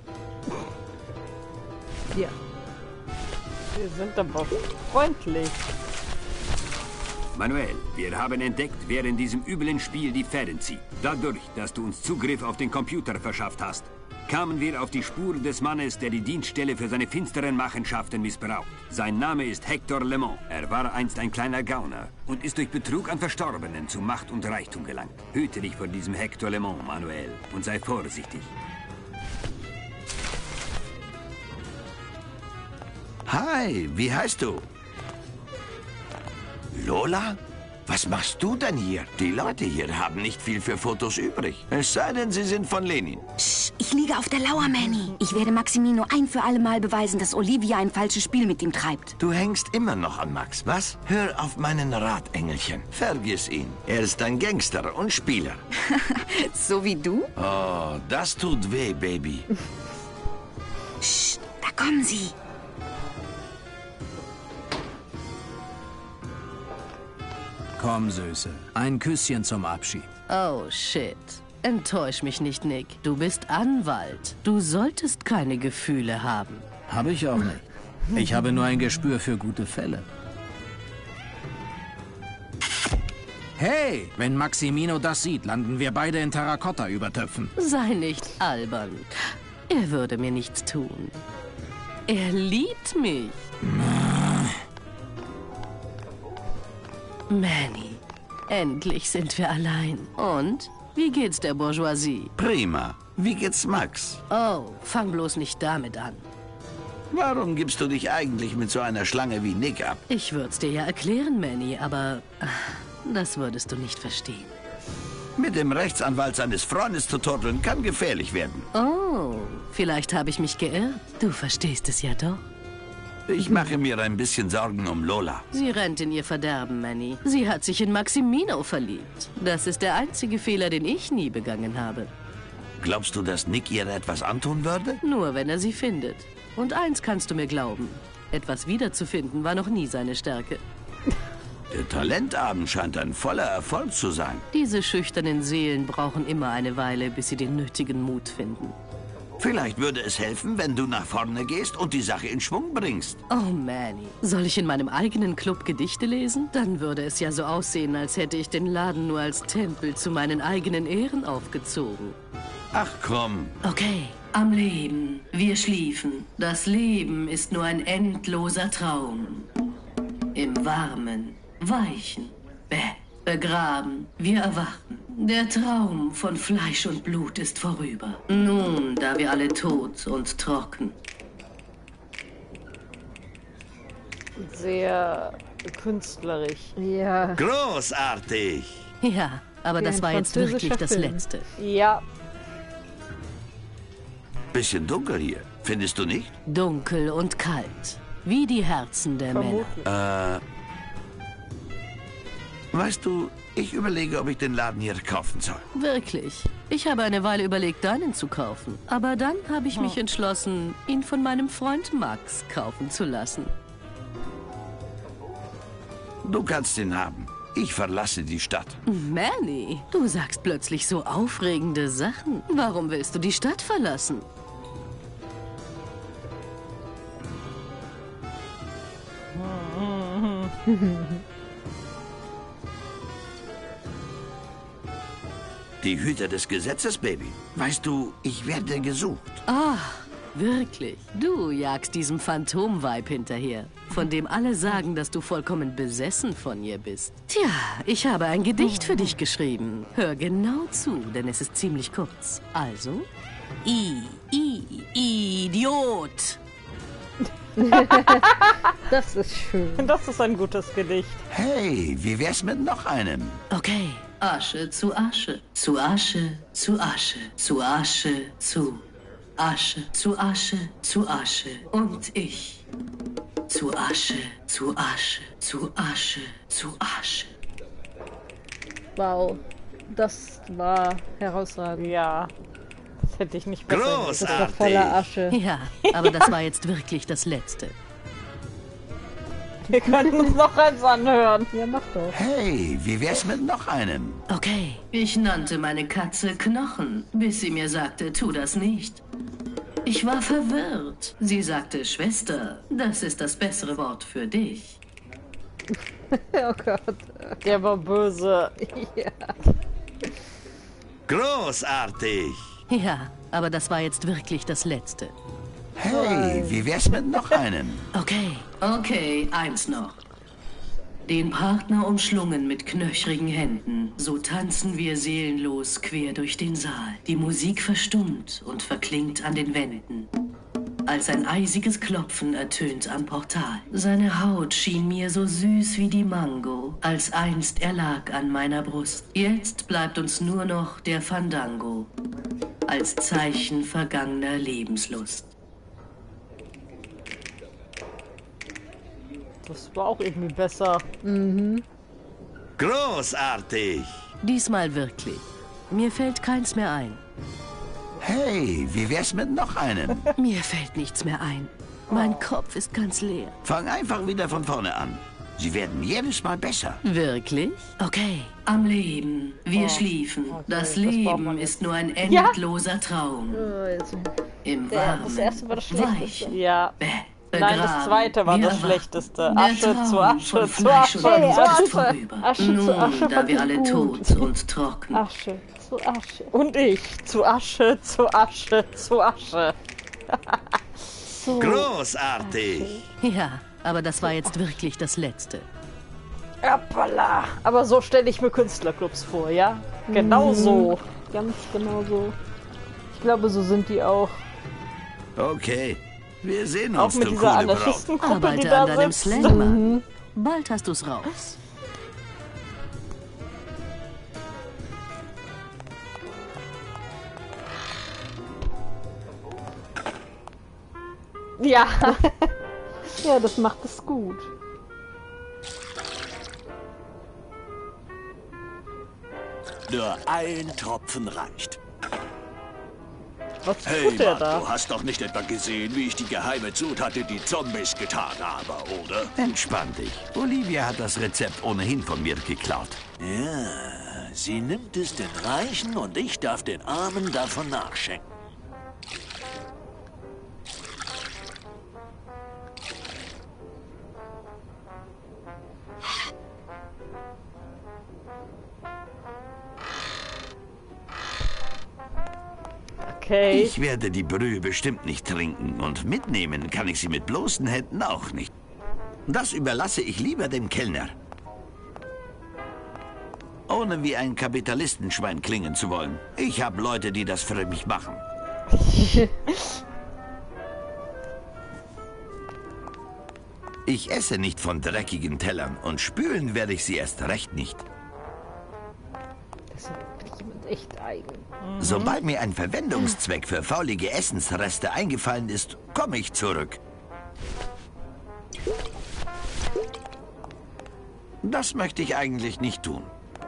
Ja. Wir sind aber freundlich. Manuel, wir haben entdeckt, wer in diesem üblen Spiel die Fäden zieht. Dadurch, dass du uns Zugriff auf den Computer verschafft hast, kamen wir auf die Spur des Mannes, der die Dienststelle für seine finsteren Machenschaften missbraucht. Sein Name ist Hector LeMond. Er war einst ein kleiner Gauner und ist durch Betrug an Verstorbenen zu Macht und Reichtum gelangt. Hüte dich vor diesem Hector LeMond, Manuel, und sei vorsichtig. Hi, wie heißt du? Lola? Was machst du denn hier? Die Leute hier haben nicht viel für Fotos übrig. Es sei denn, sie sind von Lenin. Psst, ich liege auf der Lauer, Manny. Ich werde Maximino ein für alle Mal beweisen, dass Olivia ein falsches Spiel mit ihm treibt. Du hängst immer noch an Max, was? Hör auf meinen Rat, Engelchen. Vergiss ihn. Er ist ein Gangster und Spieler. So wie du? Oh, das tut weh, Baby. Kommen Sie. Komm, Süße. Ein Küsschen zum Abschied. Oh, shit. Enttäusch mich nicht, Nick. Du bist Anwalt. Du solltest keine Gefühle haben. Habe ich auch nicht. Ich habe nur ein Gespür für gute Fälle. Hey, wenn Maximino das sieht, landen wir beide in Terrakotta-Übertöpfen. Sei nicht albern. Er würde mir nichts tun. Er liebt mich. Manny, endlich sind wir allein. Und? Wie geht's der Bourgeoisie? Prima. Wie geht's Max? Oh, fang bloß nicht damit an. Warum gibst du dich eigentlich mit so einer Schlange wie Nick ab? Ich würd's dir ja erklären, Manny, aber das würdest du nicht verstehen. Mit dem Rechtsanwalt seines Freundes zu turteln kann gefährlich werden. Oh, vielleicht habe ich mich geirrt. Du verstehst es ja doch. Ich mache mir ein bisschen Sorgen um Lola. Sie rennt in ihr Verderben, Manny. Sie hat sich in Maximino verliebt. Das ist der einzige Fehler, den ich nie begangen habe. Glaubst du, dass Nick ihr etwas antun würde? Nur, wenn er sie findet. Und eins kannst du mir glauben. Etwas wiederzufinden war noch nie seine Stärke. Der Talentabend scheint ein voller Erfolg zu sein. Diese schüchternen Seelen brauchen immer eine Weile, bis sie den nötigen Mut finden. Vielleicht würde es helfen, wenn du nach vorne gehst und die Sache in Schwung bringst. Oh, Manny. Soll ich in meinem eigenen Club Gedichte lesen? Dann würde es ja so aussehen, als hätte ich den Laden nur als Tempel zu meinen eigenen Ehren aufgezogen. Ach komm. Okay, am Leben. Wir schliefen. Das Leben ist nur ein endloser Traum. Im warmen, weichen Bett begraben, wir erwachen. Der Traum von Fleisch und Blut ist vorüber. Nun, da wir alle tot und trocken. Sehr künstlerisch. Ja. Großartig. Ja, aber das war jetzt wirklich das Letzte. Ja. Bisschen dunkel hier, findest du nicht? Dunkel und kalt. Wie die Herzen der Männer. Weißt du, ich überlege, ob ich den Laden hier kaufen soll. Wirklich. Ich habe eine Weile überlegt, deinen zu kaufen. Aber dann habe ich mich entschlossen, ihn von meinem Freund Max kaufen zu lassen. Du kannst ihn haben. Ich verlasse die Stadt. Manny, du sagst plötzlich so aufregende Sachen. Warum willst du die Stadt verlassen? Die Hüter des Gesetzes, Baby. Weißt du, ich werde gesucht. Ah, wirklich? Du jagst diesem Phantom-Vibe hinterher, von dem alle sagen, dass du vollkommen besessen von ihr bist. Tja, ich habe ein Gedicht für dich geschrieben. Hör genau zu, denn es ist ziemlich kurz. Also, Idiot. Das ist schön. Das ist ein gutes Gedicht. Hey, wie wär's mit noch einem? Okay. Asche zu Asche, zu Asche, zu Asche, zu Asche, zu Asche, zu Asche, zu Asche und ich. Zu Asche, zu Asche, zu Asche, zu Asche. Wow, das war herausragend. Ja, das hätte ich nicht besser Großartig. Das war voller Asche. Ja, aber das war jetzt wirklich das Letzte. Wir könnten uns noch eins anhören. Ja, mach doch. Hey, wie wär's mit noch einem? Okay. Ich nannte meine Katze Knochen, bis sie mir sagte, tu das nicht. Ich war verwirrt. Sie sagte, Schwester, das ist das bessere Wort für dich. Oh Gott. Der war böse. Ja. Großartig. Ja, aber das war jetzt wirklich das Letzte. Hey, wie wär's mit noch einem? Okay, eins noch. Den Partner umschlungen mit knöchrigen Händen, so tanzen wir seelenlos quer durch den Saal. Die Musik verstummt und verklingt an den Wänden, als ein eisiges Klopfen ertönt am Portal. Seine Haut schien mir so süß wie die Mango, als einst er lag an meiner Brust. Jetzt bleibt uns nur noch der Fandango, als Zeichen vergangener Lebenslust. Das war auch irgendwie besser. Mhm. Großartig. Diesmal wirklich. Mir fällt keins mehr ein. Hey, wie wär's mit noch einem? Mir fällt nichts mehr ein. Mein Kopf ist ganz leer. Fang einfach wieder von vorne an. Sie werden jedes Mal besser. Wirklich? Okay. Am Leben. Wir schliefen. Das Leben ist nur ein endloser Traum. Im Warmen. Das erste war das Schlechteste. Ja. Nein, das zweite war das Schlechteste. Asche zu Asche zu Asche. Nun, da wir alle tot und trocken. Asche zu Asche. Und ich zu Asche zu Asche zu Asche. So. Großartig. Ja, aber das war jetzt wirklich das Letzte. Appala. Aber so stelle ich mir Künstlerclubs vor, ja? Genau so. Ganz genau so. Ich glaube, so sind die auch. Okay. Wir sehen Auch uns, mit du dieser coole Braut. Anarchistengruppe, die Arbeite da an deinem sitzt. Slang, Mann. Bald hast du's raus. Ja. Ja, das macht es gut. Nur ein Tropfen reicht. Was Hey tut der Mann, da? du hast doch nicht etwa gesehen, wie ich die geheime Zutat in die Zombies getan habe, oder? Entspann dich. Olivia hat das Rezept ohnehin von mir geklaut. Ja, sie nimmt es den Reichen und ich darf den Armen davon nachschenken. Okay. Ich werde die Brühe bestimmt nicht trinken und mitnehmen kann ich sie mit bloßen Händen auch nicht. Das überlasse ich lieber dem Kellner. Ohne wie ein Kapitalistenschwein klingen zu wollen. Ich habe Leute, die das für mich machen. Ich esse nicht von dreckigen Tellern und spülen werde ich sie erst recht nicht. Das ist jemand echt eigen. Sobald mir ein Verwendungszweck für faulige Essensreste eingefallen ist, komme ich zurück. Das möchte ich eigentlich nicht tun.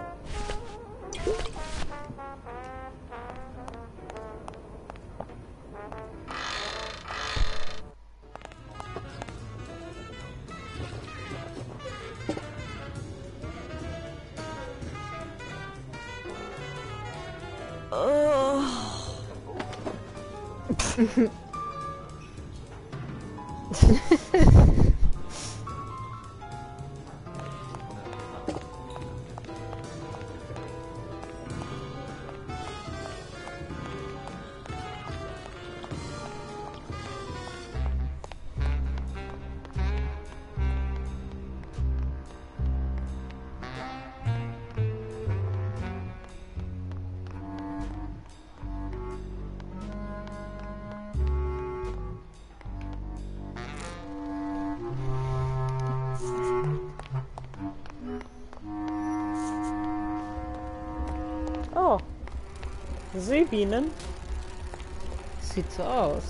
Oh. Seebienen? Sieht so aus.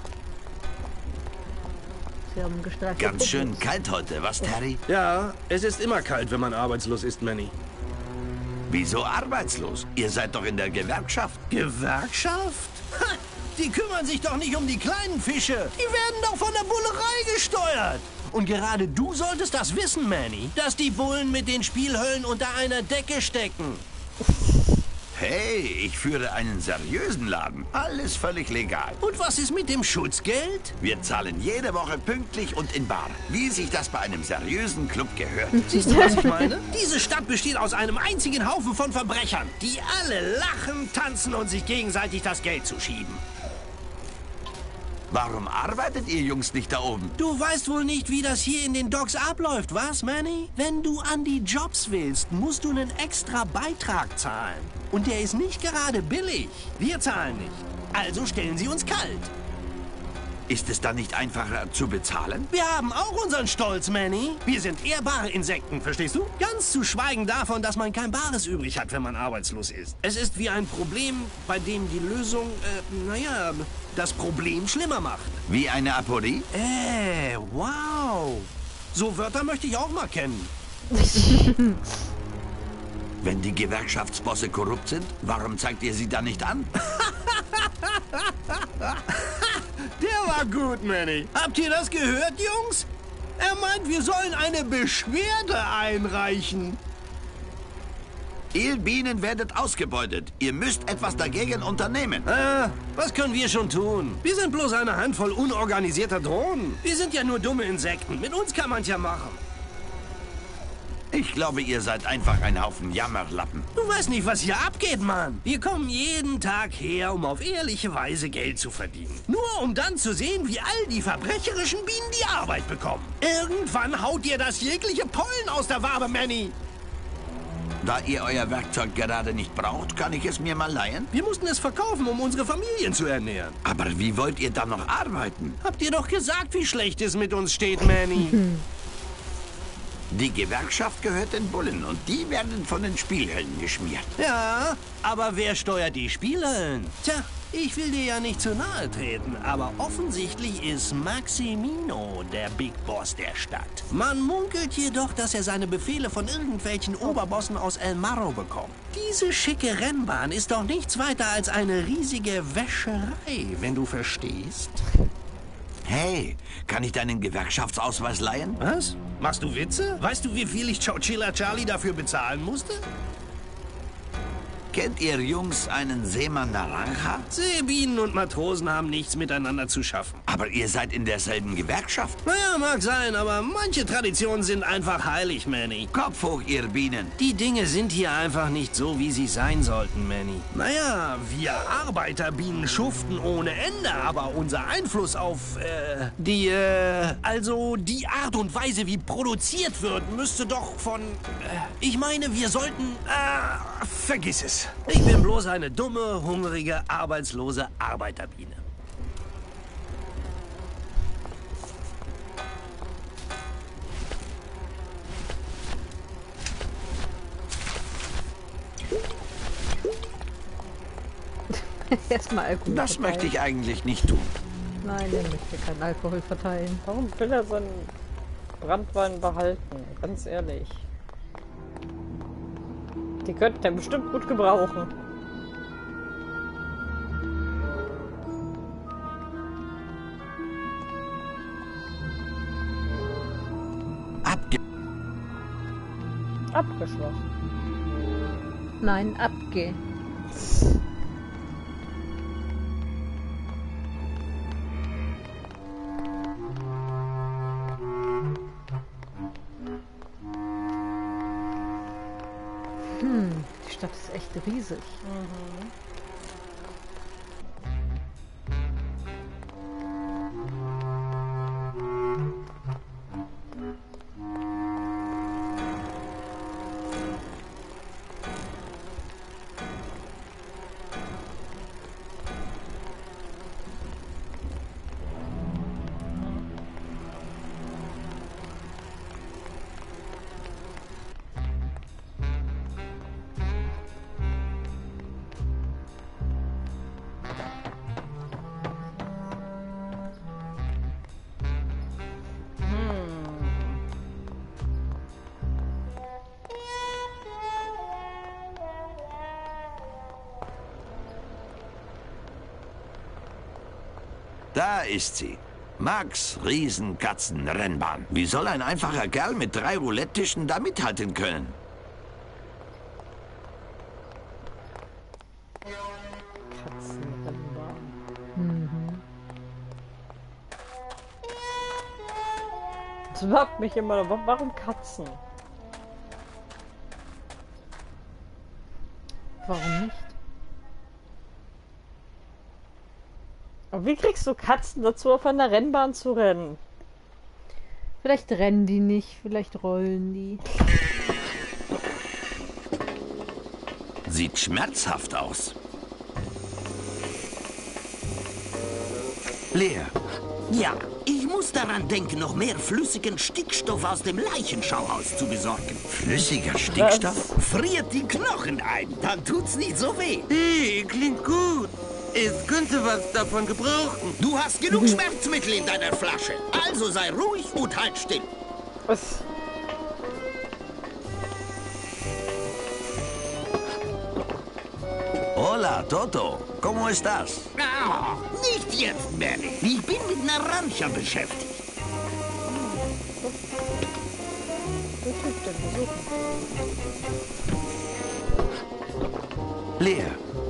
Sie haben gestreift. Ganz schön kalt heute, was, Terry? Ja, es ist immer kalt, wenn man arbeitslos ist, Manny. Wieso arbeitslos? Ihr seid doch in der Gewerkschaft. Gewerkschaft? Ha, die kümmern sich doch nicht um die kleinen Fische. Die werden doch von der Bullerei gesteuert. Und gerade du solltest das wissen, Manny, dass die Bullen mit den Spielhöllen unter einer Decke stecken. Hey, ich führe einen seriösen Laden. Alles völlig legal. Und was ist mit dem Schutzgeld? Wir zahlen jede Woche pünktlich und in bar, wie sich das bei einem seriösen Club gehört. Siehst du, was ich meine? Diese Stadt besteht aus einem einzigen Haufen von Verbrechern, die alle lachen, tanzen und sich gegenseitig das Geld zuschieben. Warum arbeitet ihr Jungs nicht da oben? Du weißt wohl nicht, wie das hier in den Docks abläuft, was, Manny? Wenn du an die Jobs willst, musst du einen extra Beitrag zahlen. Und der ist nicht gerade billig. Wir zahlen nicht. Also stellen sie uns kalt. Ist es dann nicht einfacher zu bezahlen? Wir haben auch unseren Stolz, Manny. Wir sind ehrbare Insekten, verstehst du? Ganz zu schweigen davon, dass man kein Bares übrig hat, wenn man arbeitslos ist. Es ist wie ein Problem, bei dem die Lösung, das Problem schlimmer macht. Wie eine Aporie? Wow. So Wörter möchte ich auch mal kennen. Wenn die Gewerkschaftsbosse korrupt sind, warum zeigt ihr sie dann nicht an? Der war Na gut, Manny. Habt ihr das gehört, Jungs? Er meint, wir sollen eine Beschwerde einreichen. Ihr Bienen werdet ausgebeutet. Ihr müsst etwas dagegen unternehmen. Was können wir schon tun? Wir sind bloß eine Handvoll unorganisierter Drohnen. Wir sind ja nur dumme Insekten. Mit uns kann man's ja machen. Ich glaube, ihr seid einfach ein Haufen Jammerlappen. Du weißt nicht, was hier abgeht, Mann. Wir kommen jeden Tag her, um auf ehrliche Weise Geld zu verdienen. Nur um dann zu sehen, wie all die verbrecherischen Bienen die Arbeit bekommen. Irgendwann haut ihr das jegliche Pollen aus der Wabe, Manny. Da ihr euer Werkzeug gerade nicht braucht, kann ich es mir mal leihen? Wir mussten es verkaufen, um unsere Familien zu ernähren. Aber wie wollt ihr dann noch arbeiten? Habt ihr doch gesagt, wie schlecht es mit uns steht, Manny. Die Gewerkschaft gehört den Bullen und die werden von den Spielhöllen geschmiert. Ja, aber wer steuert die Spielhöllen? Tja, ich will dir ja nicht zu nahe treten, aber offensichtlich ist Maximino der Big Boss der Stadt. Man munkelt jedoch, dass er seine Befehle von irgendwelchen Oberbossen aus El Marro bekommt. Diese schicke Rennbahn ist doch nichts weiter als eine riesige Wäscherei, wenn du verstehst. Hey, kann ich deinen Gewerkschaftsausweis leihen? Was? Machst du Witze? Weißt du, wie viel ich Chowchilla Charlie dafür bezahlen musste? Kennt ihr Jungs einen Seemann Naranja? Seebienen und Matrosen haben nichts miteinander zu schaffen. Aber ihr seid in derselben Gewerkschaft. Naja, mag sein, aber manche Traditionen sind einfach heilig, Manny. Kopf hoch, ihr Bienen. Die Dinge sind hier einfach nicht so, wie sie sein sollten, Manny. Naja, wir Arbeiterbienen schuften ohne Ende, aber unser Einfluss auf, also die Art und Weise, wie produziert wird, müsste doch von, ich meine, wir sollten, vergiss es. Ich bin bloß eine dumme, hungrige, arbeitslose Arbeiterbiene. Erstmal Alkohol. Das möchte ich eigentlich nicht tun. Nein, er möchte keinen Alkohol verteilen. Warum will er seinen Brandwein behalten? Ganz ehrlich. Die könnten den bestimmt gut gebrauchen. Abgeschlossen. Nein, abge. Die Stadt ist echt riesig. Da ist sie. Max Riesenkatzenrennbahn. Wie soll ein einfacher Kerl mit 3 Roulette-Tischen da mithalten können? Katzenrennbahn. Das überhaupt mich immer. Warum Katzen? Warum nicht? Und wie kriegst du Katzen dazu, auf einer Rennbahn zu rennen? Vielleicht rennen die nicht, vielleicht rollen die. Sieht schmerzhaft aus. Leer. Ja, ich muss daran denken, noch mehr flüssigen Stickstoff aus dem Leichenschauhaus zu besorgen. Flüssiger Stickstoff? Friert die Knochen ein, dann tut's nicht so weh. Hey, klingt gut. Es könnte was davon gebrauchen. Du hast genug Schmerzmittel in deiner Flasche. Also sei ruhig und halt still. Was? Hola, Toto. ¿Cómo estás? Ah, nicht jetzt, Manny. Ich bin mit Naranja beschäftigt. Leer.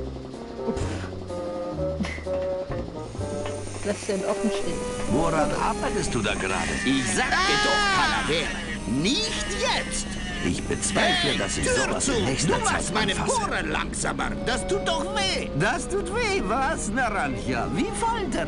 Lass den offen stehen. Woran arbeitest du da gerade? Ich sagte doch, Calavera. Nicht jetzt. Ich bezweifle, dass ich sowas in nächster Du Zeit machst meine anfasse. Poren langsamer. Das tut doch weh. Das tut weh, was, Naranja? Wie Folter,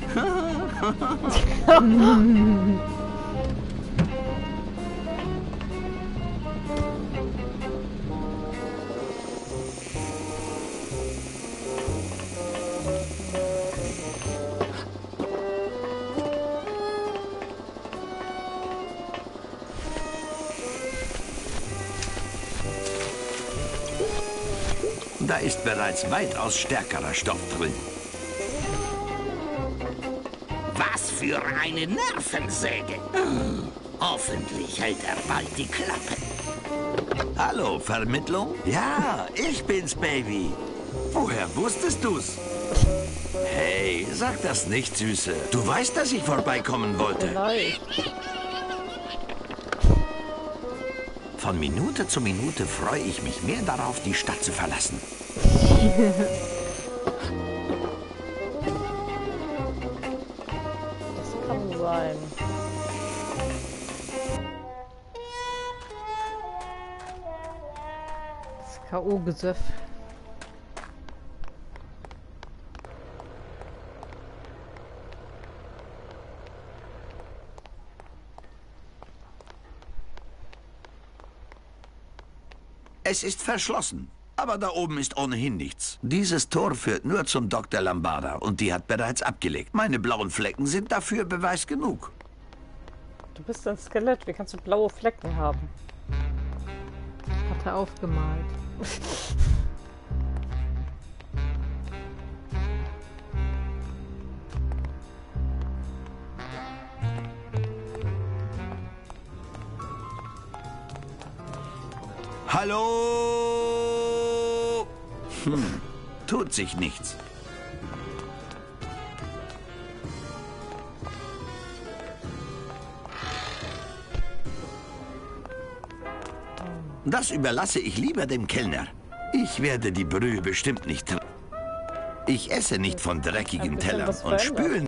Da ist bereits weitaus stärkerer Stoff drin. Was für eine Nervensäge. Hoffentlich hält er bald die Klappe. Hallo, Vermittlung? Ja, ich bin's, Baby. Woher wusstest du's? Hey, sag das nicht, Süße. Du weißt, dass ich vorbeikommen wollte. Von Minute zu Minute freue ich mich mehr darauf, die Stadt zu verlassen. Das kann sein. Das K.O.-Gesöff. Es ist verschlossen. Aber da oben ist ohnehin nichts. Dieses Tor führt nur zum Dr. Lambada und die hat bereits abgelegt. Meine blauen Flecken sind dafür Beweis genug. Du bist ein Skelett. Wie kannst du blaue Flecken haben? Hat er aufgemalt. Hallo? Tut sich nichts. Das überlasse ich lieber dem Kellner. Ich werde die Brühe bestimmt nicht trinken. Ich esse nicht von dreckigen Tellern und spülen.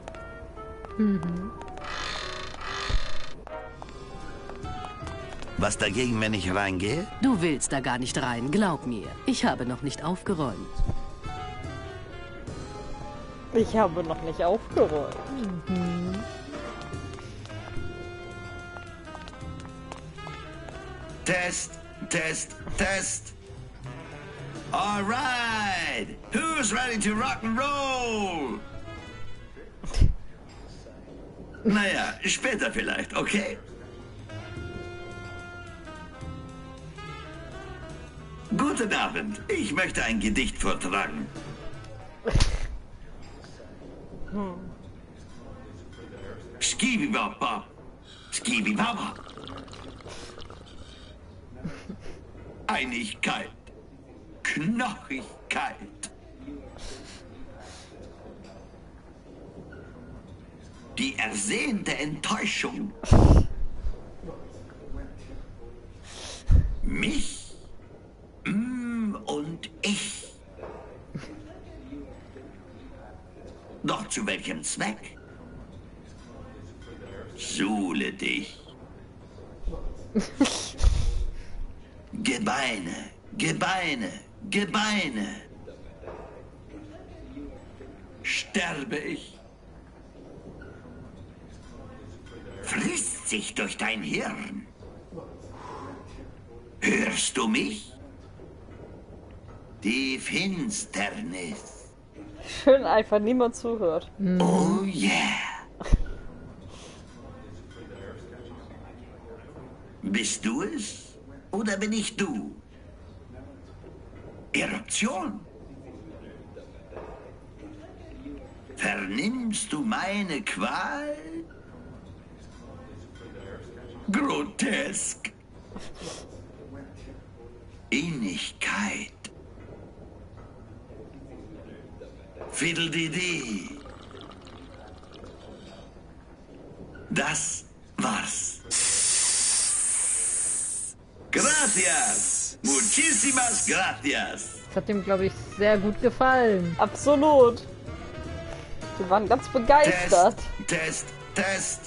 Was dagegen, wenn ich reingehe? Du willst da gar nicht rein, glaub mir. Ich habe noch nicht aufgeräumt. Ich habe noch nicht aufgeräumt. Test, Test, Test. All right. Who's ready to rock and roll? Naja, später vielleicht, okay? Guten Abend. Ich möchte ein Gedicht vortragen. Skibibaba. Skibibaba. Einigkeit. Knochigkeit. Die ersehnte Enttäuschung. Mich und ich. Doch zu welchem Zweck? Suhle dich. Gebeine, Gebeine, Gebeine. Sterbe ich. Frisst sich durch dein Hirn. Hörst du mich? Die Finsternis. Schön einfach, niemand zuhört. Oh yeah. Bist du es? Oder bin ich du? Eruption. Vernimmst du meine Qual? Grotesk. Innigkeit. Fiddle-dee-dee. Das war's. Gracias. Muchísimas gracias. Das hat ihm, glaube ich, sehr gut gefallen. Absolut. Die waren ganz begeistert. Test.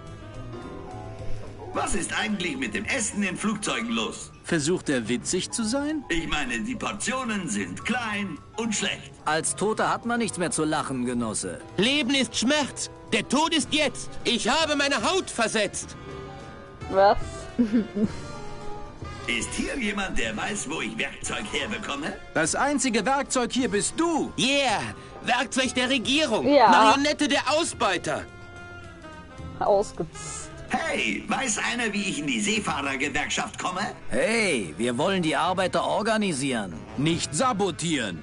Was ist eigentlich mit dem Essen in Flugzeugen los? Versucht er witzig zu sein? Ich meine, die Portionen sind klein und schlecht. Als Toter hat man nichts mehr zu lachen, Genosse. Leben ist Schmerz. Der Tod ist jetzt. Ich habe meine Haut versetzt. Was? Ist hier jemand, der weiß, wo ich Werkzeug herbekomme? Das einzige Werkzeug hier bist du. Yeah, Werkzeug der Regierung. Ja. Marionette der Ausbeuter. Ausgeputzt. Hey, weiß einer, wie ich in die Seefahrergewerkschaft komme? Hey, wir wollen die Arbeiter organisieren. Nicht sabotieren.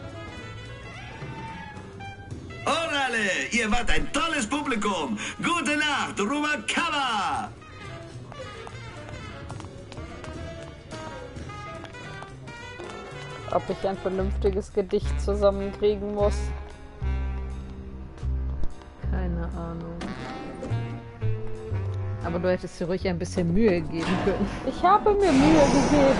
Orale, ihr wart ein tolles Publikum. Gute Nacht, Rubalcaba. Ob ich ein vernünftiges Gedicht zusammenkriegen muss? Keine Ahnung. Aber du hättest dir ruhig ein bisschen Mühe geben können. Ich habe mir Mühe gegeben.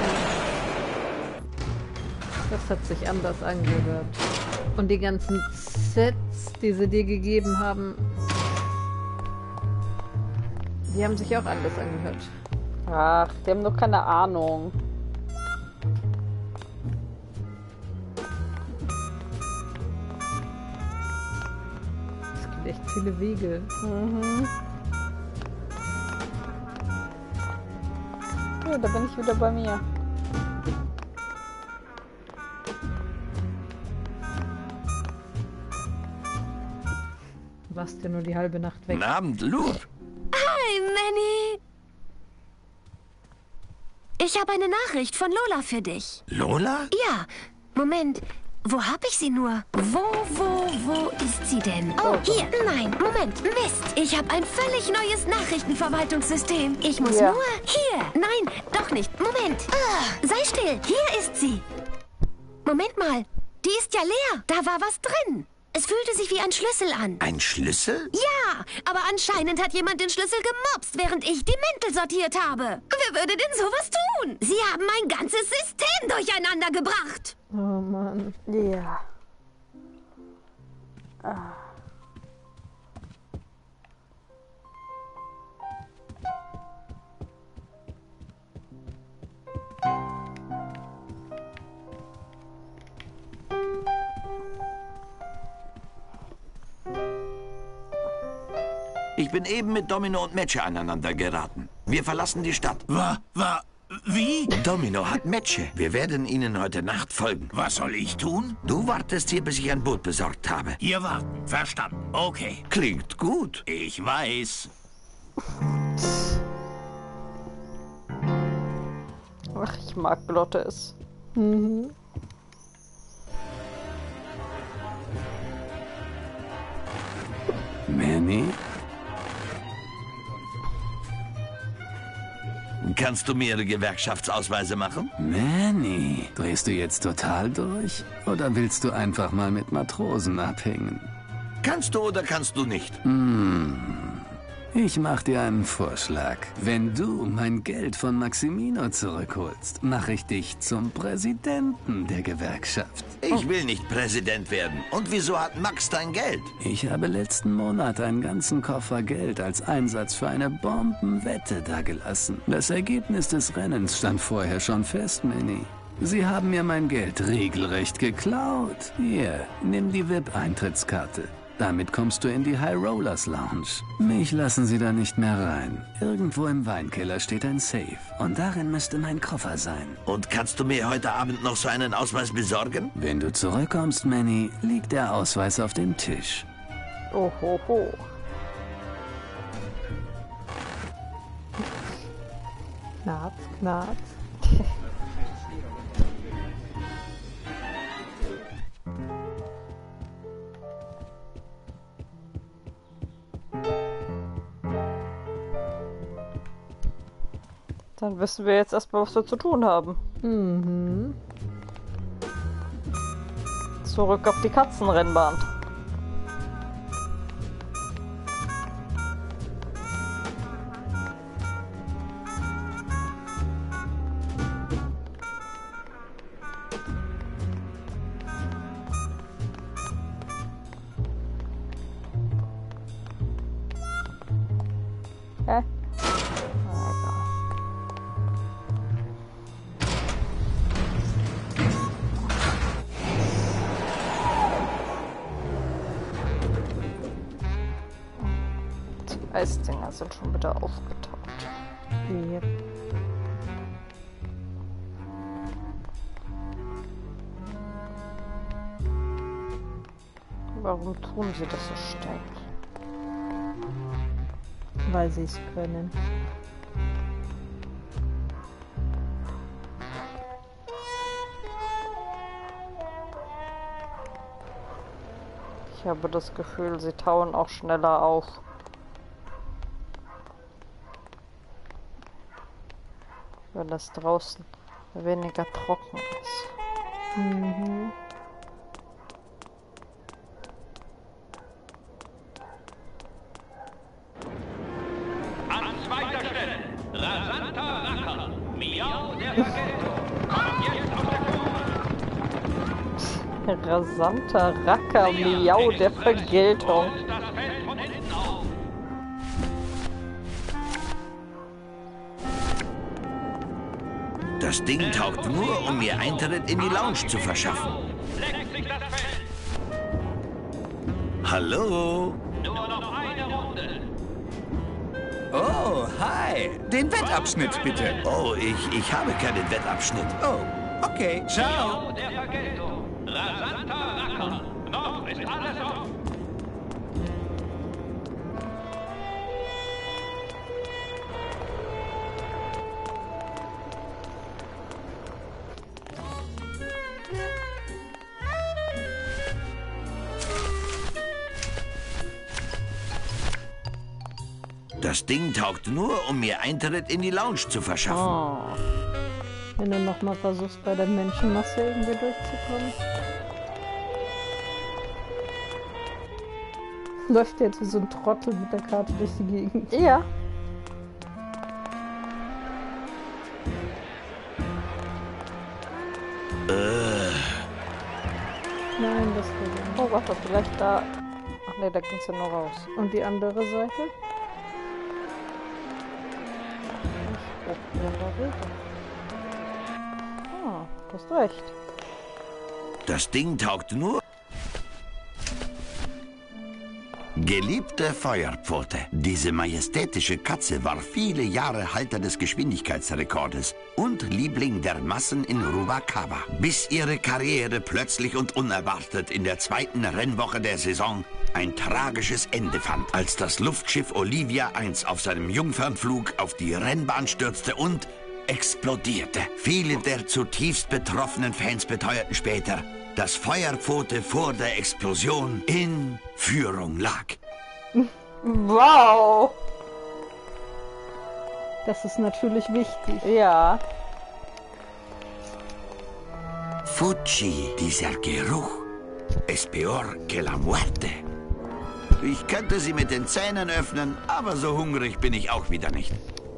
Das hat sich anders angehört. Und die ganzen Sets, die sie dir gegeben haben, die haben sich auch anders angehört. Ach, die haben doch keine Ahnung. Es gibt echt viele Wege. Mhm. Ja, da bin ich wieder bei mir. Du warst ja nur die halbe Nacht weg. Guten Abend, Luke. Hi, Manny. Ich habe eine Nachricht von Lola für dich. Lola? Ja, Moment. Wo hab ich sie nur? Wo ist sie denn? Oh, hier. Nein, Moment. Mist. Ich habe ein völlig neues Nachrichtenverwaltungssystem. Ich muss Ja. nur... Hier. Nein, doch nicht. Moment. Sei still. Hier ist sie. Moment mal. Die ist ja leer. Da war was drin. Es fühlte sich wie ein Schlüssel an. Ein Schlüssel? Ja, aber anscheinend hat jemand den Schlüssel gemopst, während ich die Mäntel sortiert habe. Wer würde denn sowas tun? Sie haben mein ganzes System durcheinander gebracht. Oh Mann. Ja. Ich bin eben mit Domino und Metsche aneinander geraten. Wir verlassen die Stadt. Wie? Domino hat Metsche. Wir werden ihnen heute Nacht folgen. Was soll ich tun? Du wartest hier, bis ich ein Boot besorgt habe. Hier warten. Verstanden. Okay. Klingt gut. Ich weiß. Ach, ich mag Lottes. Mhm. Manny? Kannst du mir ihre Gewerkschaftsausweise machen? Manny, drehst du jetzt total durch? Oder willst du einfach mal mit Matrosen abhängen? Kannst du oder kannst du nicht? Ich mach dir einen Vorschlag. Wenn du mein Geld von Maximino zurückholst, mache ich dich zum Präsidenten der Gewerkschaft. Ich will nicht Präsident werden. Und wieso hat Max dein Geld? Ich habe letzten Monat einen ganzen Koffer Geld als Einsatz für eine Bombenwette dagelassen. Das Ergebnis des Rennens stand vorher schon fest, Manny. Sie haben mir mein Geld regelrecht geklaut. Hier, nimm die VIP-Eintrittskarte. Damit kommst du in die High Rollers Lounge. Mich lassen sie da nicht mehr rein. Irgendwo im Weinkeller steht ein Safe. Und darin müsste mein Koffer sein. Und kannst du mir heute Abend noch so einen Ausweis besorgen? Wenn du zurückkommst, Manny, liegt der Ausweis auf dem Tisch. Oh, ho, ho. Knarz, knarz. Dann wissen wir jetzt erstmal, was wir zu tun haben. Mhm. Zurück auf die Katzenrennbahn. Eisdinger sind schon wieder aufgetaucht. Yep. Warum tun sie das so schnell? Weil sie es können. Ich habe das Gefühl, sie tauen auch schneller auf. Wenn es draußen weniger trocken ist. Mhm. An zweiter Stelle, rasanter Racker, Miau der Vergeltung, kommt jetzt aus der Kurve. Rasanter Racker, Miau der Vergeltung. Das Ding taugt nur, um mir Eintritt in die Lounge zu verschaffen. Hallo? Nur noch eine Runde. Oh, hi. Den Wettabschnitt, bitte. Oh, ich habe keinen Wettabschnitt. Oh, okay. Ciao. Der Vergeltung. Rasanter Racker. Noch ist alles offen. Das Ding taugt nur, um mir Eintritt in die Lounge zu verschaffen. Oh. Wenn du nochmal versuchst, bei der Menschenmasse irgendwie durchzukommen. Läuft jetzt wie so ein Trottel mit der Karte durch die Gegend. Ja. Nein, das will ich nicht. Oh, warte, vielleicht da. Ach ne, da ging's ja nur raus. Und die andere Seite? Ah, du hast recht. Das Ding taugt nur... Geliebte Feuerpfote, diese majestätische Katze war viele Jahre Halter des Geschwindigkeitsrekordes und Liebling der Massen in Rubacava, bis ihre Karriere plötzlich und unerwartet in der zweiten Rennwoche der Saison ein tragisches Ende fand, als das Luftschiff Olivia 1 auf seinem Jungfernflug auf die Rennbahn stürzte und explodierte. Viele der zutiefst betroffenen Fans beteuerten später, dass Feuerpfote vor der Explosion in Führung lag. Wow! Das ist natürlich wichtig. Ja. Fuji, dieser Geruch. Es peor que la muerte. Ich könnte sie mit den Zähnen öffnen, aber so hungrig bin ich auch wieder nicht.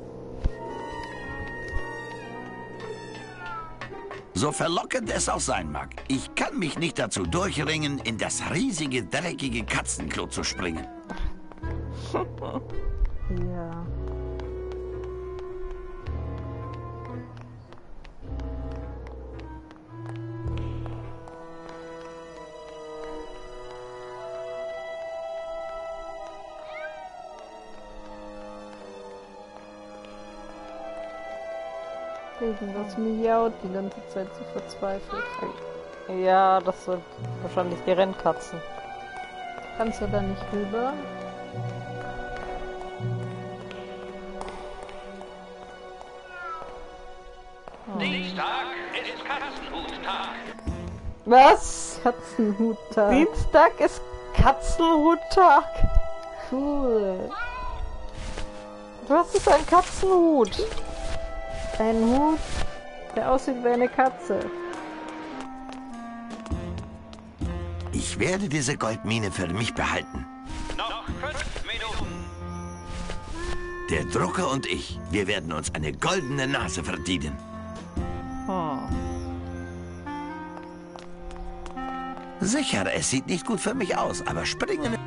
So verlockend es auch sein mag, ich kann mich nicht dazu durchringen, in das riesige, dreckige Katzenklo zu springen. Ja. Irgendwas miaut die ganze Zeit so verzweifelt. Ja, das sind wahrscheinlich die Rennkatzen. Kannst du da nicht rüber? Oh. Dienstag ist Katzenhuttag. Was? Katzenhuttag. Dienstag ist Katzenhuttag. Cool. Was ist ein Katzenhut? Ein Hut, der aussieht wie eine Katze. Ich werde diese Goldmine für mich behalten. Noch 5 Minuten. Der Drucker und ich, wir werden uns eine goldene Nase verdienen. Sicher, es sieht nicht gut für mich aus, aber springen...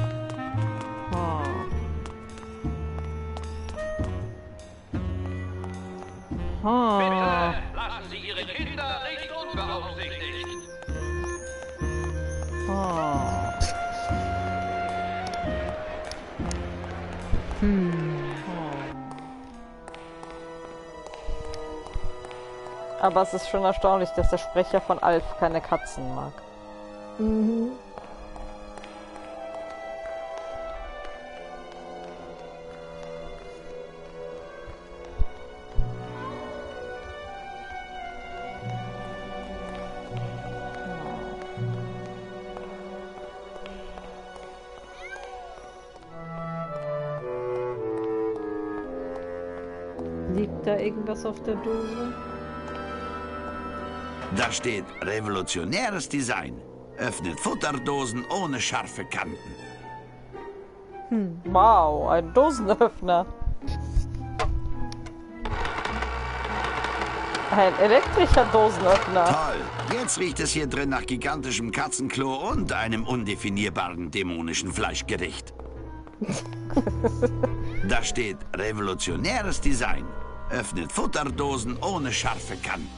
Bitte lassen Sie Ihre Kinder nicht unbeaufsichtigt. Aber es ist schon erstaunlich, dass der Sprecher von Alf keine Katzen mag. Mhm. Liegt da irgendwas auf der Dose? Da steht revolutionäres Design. Öffnet Futterdosen ohne scharfe Kanten. Wow, ein Dosenöffner. Ein elektrischer Dosenöffner. Toll. Jetzt riecht es hier drin nach gigantischem Katzenklo und einem undefinierbaren dämonischen Fleischgericht. Da steht revolutionäres Design. Öffnet Futterdosen ohne scharfe Kanten.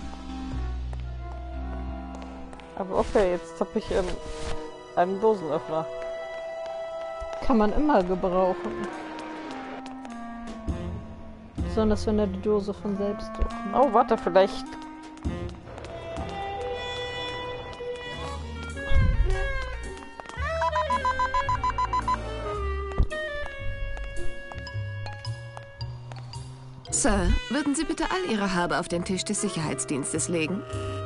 Aber okay, jetzt habe ich einen Dosenöffner. Kann man immer gebrauchen. Besonders wenn er die Dose von selbst öffnet. Oh, warte, vielleicht... Sir, würden Sie bitte all Ihre Habe auf den Tisch des Sicherheitsdienstes legen?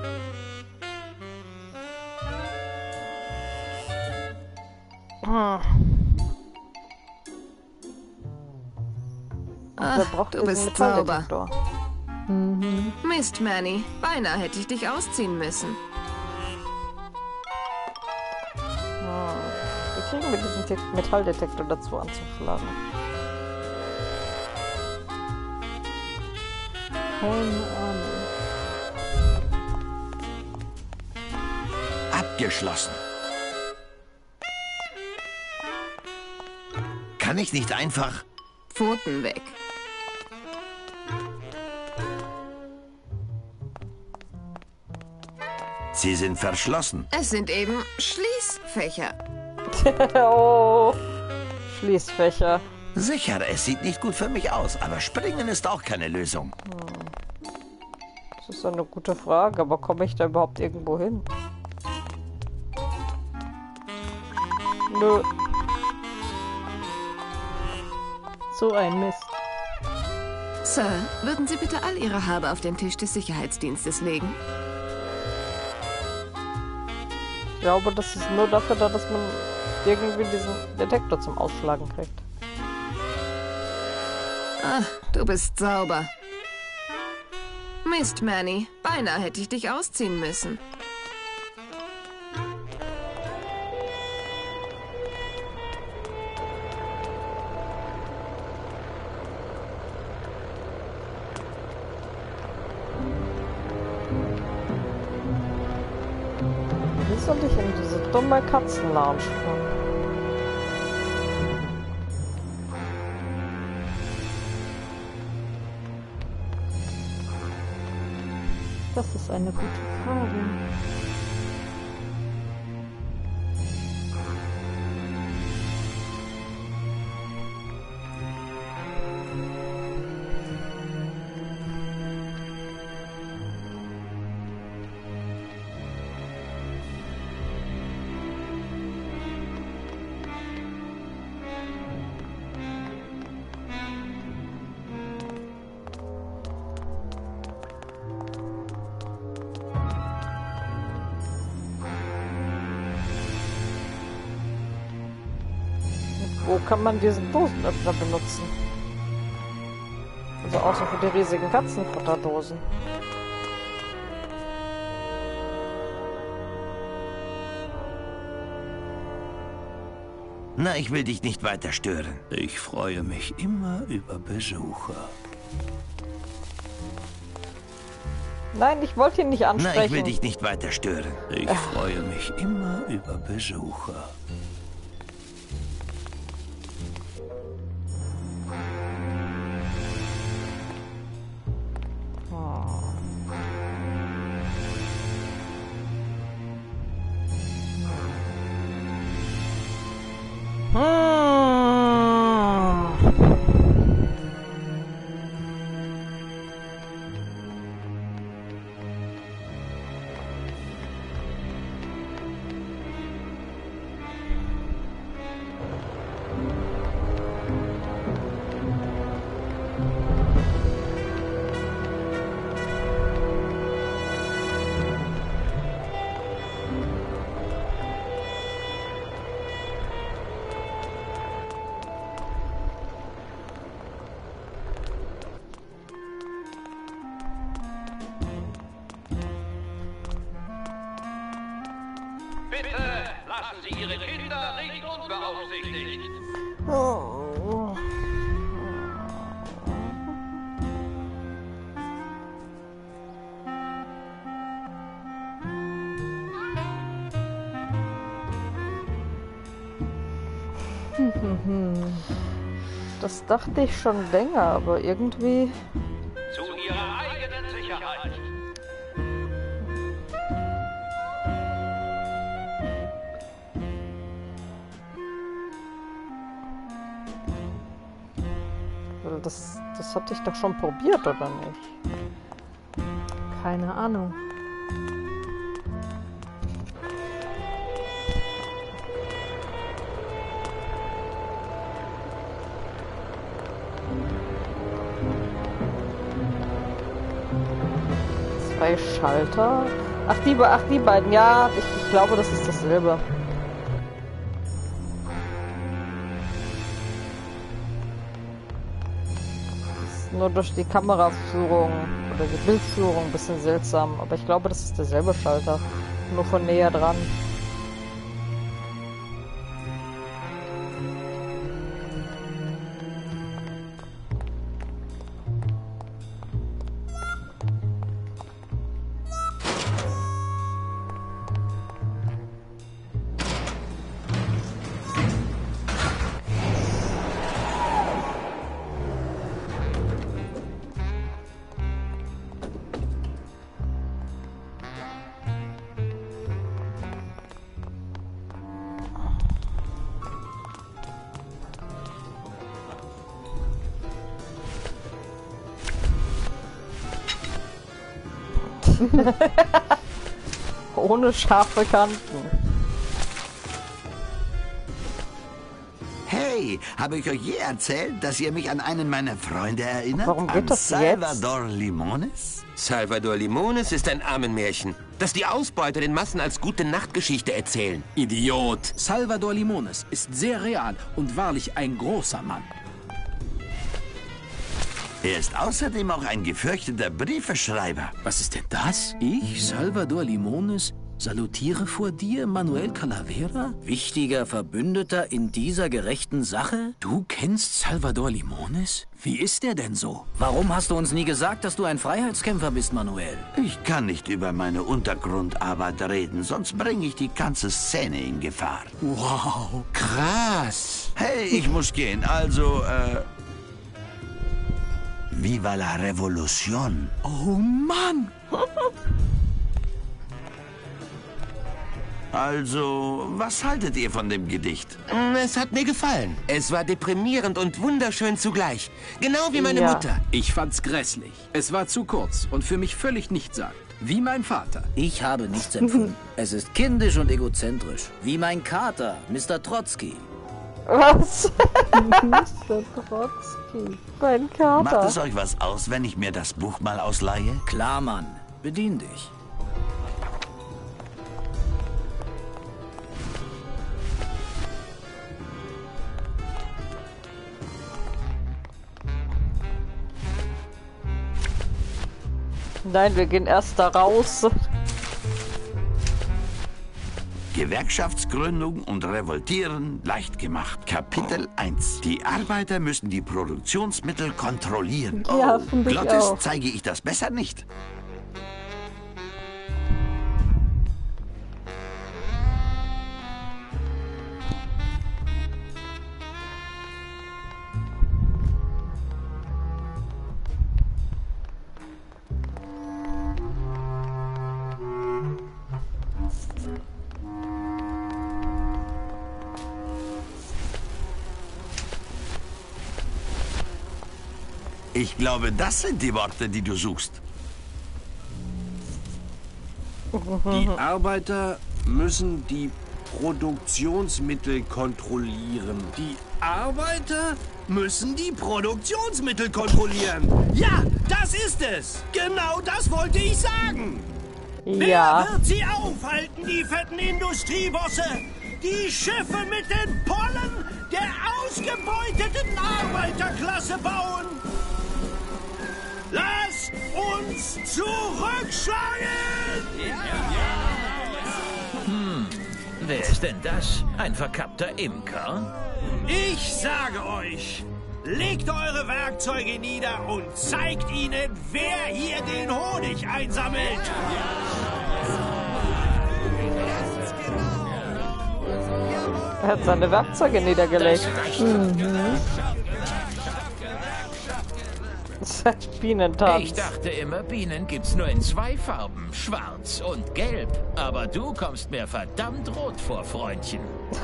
Ach, du bist sauber. Mist, Manny. Beinahe hätte ich dich ausziehen müssen. Wir kriegen mit diesem Metalldetektor dazu anzuschlagen. Keine Ahnung. Abgeschlossen. Kann ich nicht einfach... Pfoten weg. Sie sind verschlossen. Es sind eben Schließfächer. Oh, Schließfächer. Sicher, es sieht nicht gut für mich aus, aber springen ist auch keine Lösung. Das ist eine gute Frage, aber komme ich da überhaupt irgendwo hin? Nö. So ein Mist. Sir, würden Sie bitte all Ihre Habe auf den Tisch des Sicherheitsdienstes legen? Ich glaube, das ist nur dafür da, dass man irgendwie diesen Detektor zum Ausschlagen kriegt. Ach, du bist sauber. Mist, Manny. Beinahe hätte ich dich ausziehen müssen. Wie soll ich in diese dumme Katzenlounge kommen? Das ist eine gute Frage. Wo kann man diesen Dosenöffner benutzen? Also außer für die riesigen Katzenfutterdosen. Na, ich will dich nicht weiter stören. Ich freue mich immer über Besucher. Nein, ich wollte ihn nicht ansprechen. Na, ich will dich nicht weiter stören. Ich freue mich immer über Besucher. Bitte lassen Sie Ihre Kinder nicht unbeaufsichtigt. Das dachte ich schon länger, aber irgendwie... Zu Ihrer eigenen Sicherheit. Das hatte ich doch schon probiert, oder nicht? Keine Ahnung. Zwei Schalter? Ach, die beiden. Ja, ich glaube, das ist dasselbe. Nur durch die Kameraführung oder die Bildführung ein bisschen seltsam. Aber ich glaube, das ist derselbe Schalter. Nur von näher dran. Ohne scharfe Kanten. Hey, habe ich euch je erzählt, dass ihr mich an einen meiner Freunde erinnert? Warum geht das Salvador Limones? Salvador Limones ist ein Armenmärchen, das die Ausbeuter den Massen als Gute-Nacht-Geschichte erzählen. Idiot! Salvador Limones ist sehr real und wahrlich ein großer Mann. Er ist außerdem auch ein gefürchteter Briefeschreiber. Was ist denn das? Ich, Salvador Limones, salutiere vor dir, Manuel Calavera? Wichtiger Verbündeter in dieser gerechten Sache? Du kennst Salvador Limones? Wie ist er denn so? Warum hast du uns nie gesagt, dass du ein Freiheitskämpfer bist, Manuel? Ich kann nicht über meine Untergrundarbeit reden, sonst bringe ich die ganze Szene in Gefahr. Wow, krass. Hey, ich muss gehen, also, Viva la Revolution. Oh Mann! Also, was haltet ihr von dem Gedicht? Es hat mir gefallen. Es war deprimierend und wunderschön zugleich. Genau wie meine Mutter. Ich fand's grässlich. Es war zu kurz und für mich völlig nichtssagend. Wie mein Vater. Ich habe nichts empfunden. Es ist kindisch und egozentrisch. Wie mein Kater, Mr. Trotzki. Was? Mr. Trotzki. Mein Kater. Macht es euch was aus, wenn ich mir das Buch mal ausleihe? Klar, Mann. Bedien dich. Nein, wir gehen erst da raus. Gewerkschaftsgründung und Revoltieren leicht gemacht. Kapitel 1. Die Arbeiter müssen die Produktionsmittel kontrollieren. Ja, finde ich Glottis auch. zeige ich das besser nicht. Ich glaube, das sind die Worte, die du suchst. Die Arbeiter müssen die Produktionsmittel kontrollieren. Die Arbeiter müssen die Produktionsmittel kontrollieren. Ja, das ist es. Genau das wollte ich sagen. Ja. Wer wird sie aufhalten, die fetten Industriebosse? Die Schiffe mit den Pollen der ausgebeuteten Arbeiterklasse bauen? Lass uns zurückschlagen! Wer ist denn das? Ein verkappter Imker? Ich sage euch, legt eure Werkzeuge nieder und zeigt ihnen, wer hier den Honig einsammelt. Er hat seine Werkzeuge niedergelegt. Das ist ein Bienentanz. Ich dachte immer, Bienen gibt's nur in 2 Farben, schwarz und gelb. Aber du kommst mir verdammt rot vor, Freundchen.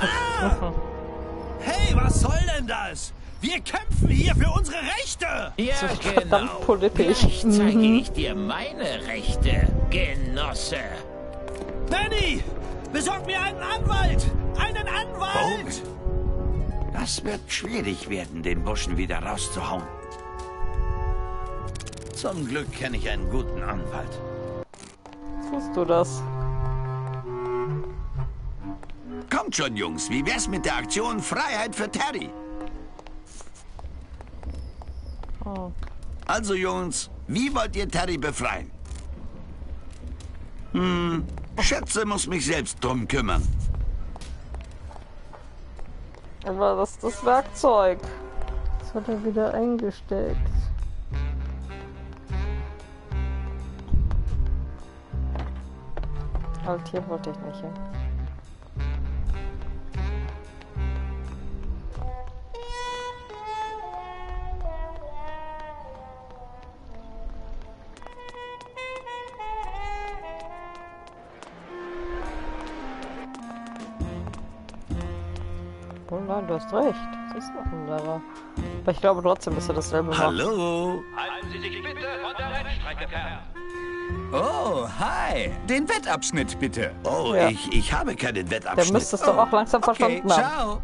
Hey, was soll denn das? Wir kämpfen hier für unsere Rechte. Ja, Das ist genau. verdammt politisch. Gleich zeige ich dir meine Rechte, Genosse. Benny, besorg mir einen Anwalt. Einen Anwalt. Das wird schwierig werden, den Burschen wieder rauszuhauen. Zum Glück kenne ich einen guten Anwalt. Tust du das? Kommt schon, Jungs. Wie wär's mit der Aktion Freiheit für Terry? Oh. Also, Jungs, wie wollt ihr Terry befreien? Schätze, muss mich selbst drum kümmern. Aber das ist das Werkzeug. Das hat er wieder eingesteckt. Halt, hier wollte ich nicht hin. Oh nein, du hast recht. Das ist ein anderer. Aber ich glaube trotzdem, dass er dasselbe macht. Hallo? Halten Sie sich bitte von der Rennstrecke fern. Oh, hi. Den Wettabschnitt bitte. Oh, Ja. ich habe keinen Wettabschnitt. Der müsste es doch auch langsam Okay, verstanden haben. ciao.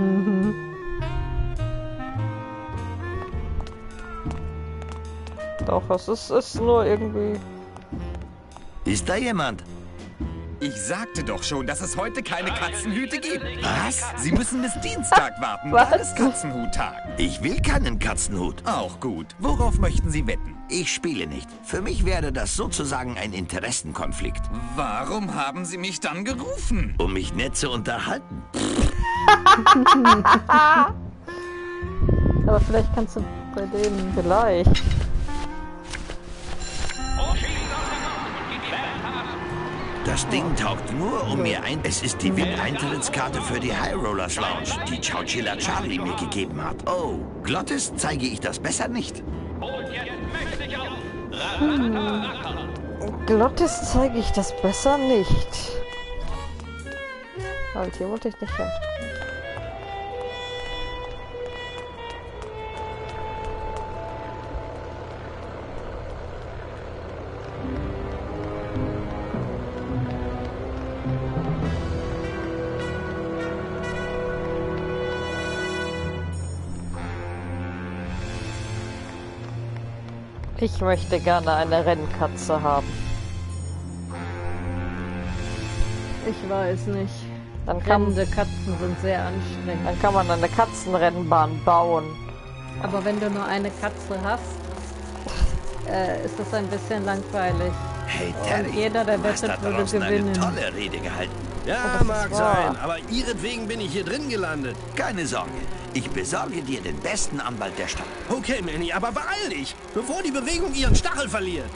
Doch, es ist nur irgendwie... Ist da jemand? Ich sagte doch schon, dass es heute keine Katzenhüte gibt. Was? Sie müssen bis Dienstag warten. Was? Dann ist Katzenhuttag. Ich will keinen Katzenhut. Auch gut. Worauf möchten Sie wetten? Ich spiele nicht. Für mich wäre das sozusagen ein Interessenkonflikt. Warum haben Sie mich dann gerufen? Um mich nett zu unterhalten. Aber vielleicht kannst du bei denen vielleicht... Das Ding taugt nur um mir ein. Es ist die VIP-Eintrittskarte für die High Rollers Lounge, die Chowchilla Charlie mir gegeben hat. Oh, Glottis zeige ich das besser nicht. Und jetzt mächtig auf. Rasanta Racker. Glottis zeige ich das besser nicht. Halt, hier wollte ich nicht hin. Ich möchte gerne eine Rennkatze haben. Ich weiß nicht. Dann kann, Rennende Katzen sind sehr anstrengend. dann kann man eine Katzenrennbahn bauen. Aber wenn du nur eine Katze hast, ist das ein bisschen langweilig. Hey Und Terry, jeder, der du hast wettet, da würde draußen gewinnen. eine tolle Rede gehalten. Ja, mag sein, aber ihretwegen bin ich hier drin gelandet. Keine Sorge, ich besorge dir den besten Anwalt der Stadt. Okay, Manny, aber beeil dich, bevor die Bewegung ihren Stachel verliert.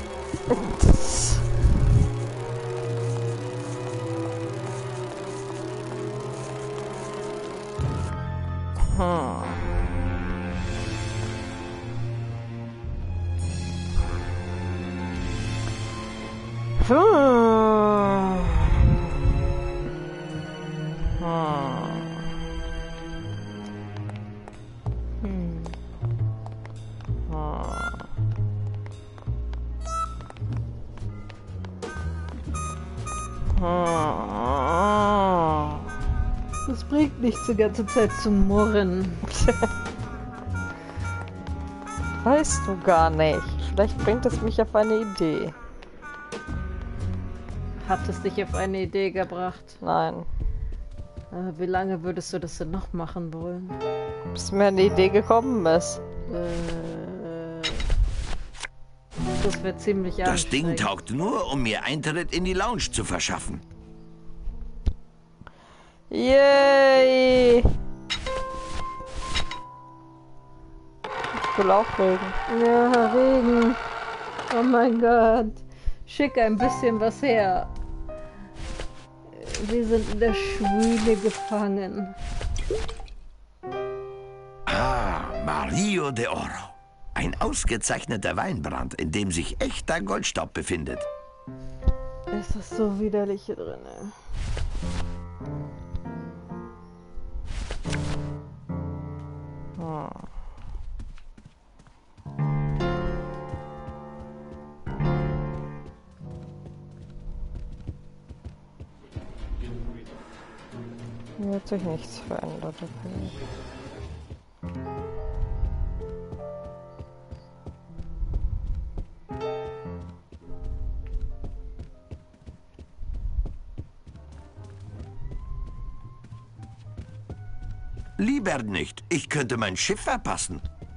Das bringt nichts, die ganze Zeit zu murren. Weißt du gar nicht. Vielleicht bringt es mich auf eine Idee. Hat es dich auf eine Idee gebracht? Nein. Wie lange würdest du das denn noch machen wollen? Bis mir eine Idee gekommen ist. Das wird ziemlich anstrengend. Das Ding taugt nur, um mir Eintritt in die Lounge zu verschaffen. Yay! Ich will auch Regen. Ja, Regen. Oh mein Gott. Schick ein bisschen was her. Wir sind in der Schwüle gefangen. Ah, Mario de Oro. Ein ausgezeichneter Weinbrand, in dem sich echter Goldstaub befindet. Ist das so widerlich hier drin? Hier hat sich nichts verändert. Okay. Lieber nicht. Ich könnte mein Schiff verpassen.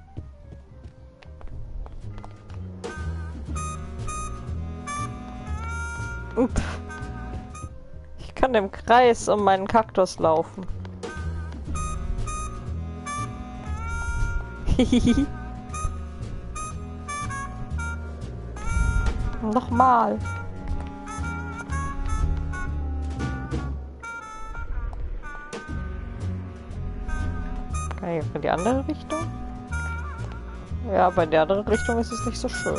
Ich kann im Kreis um meinen Kaktus laufen. Nochmal. Kann ich auch in die andere Richtung? Ja, aber in die andere Richtung ist es nicht so schön.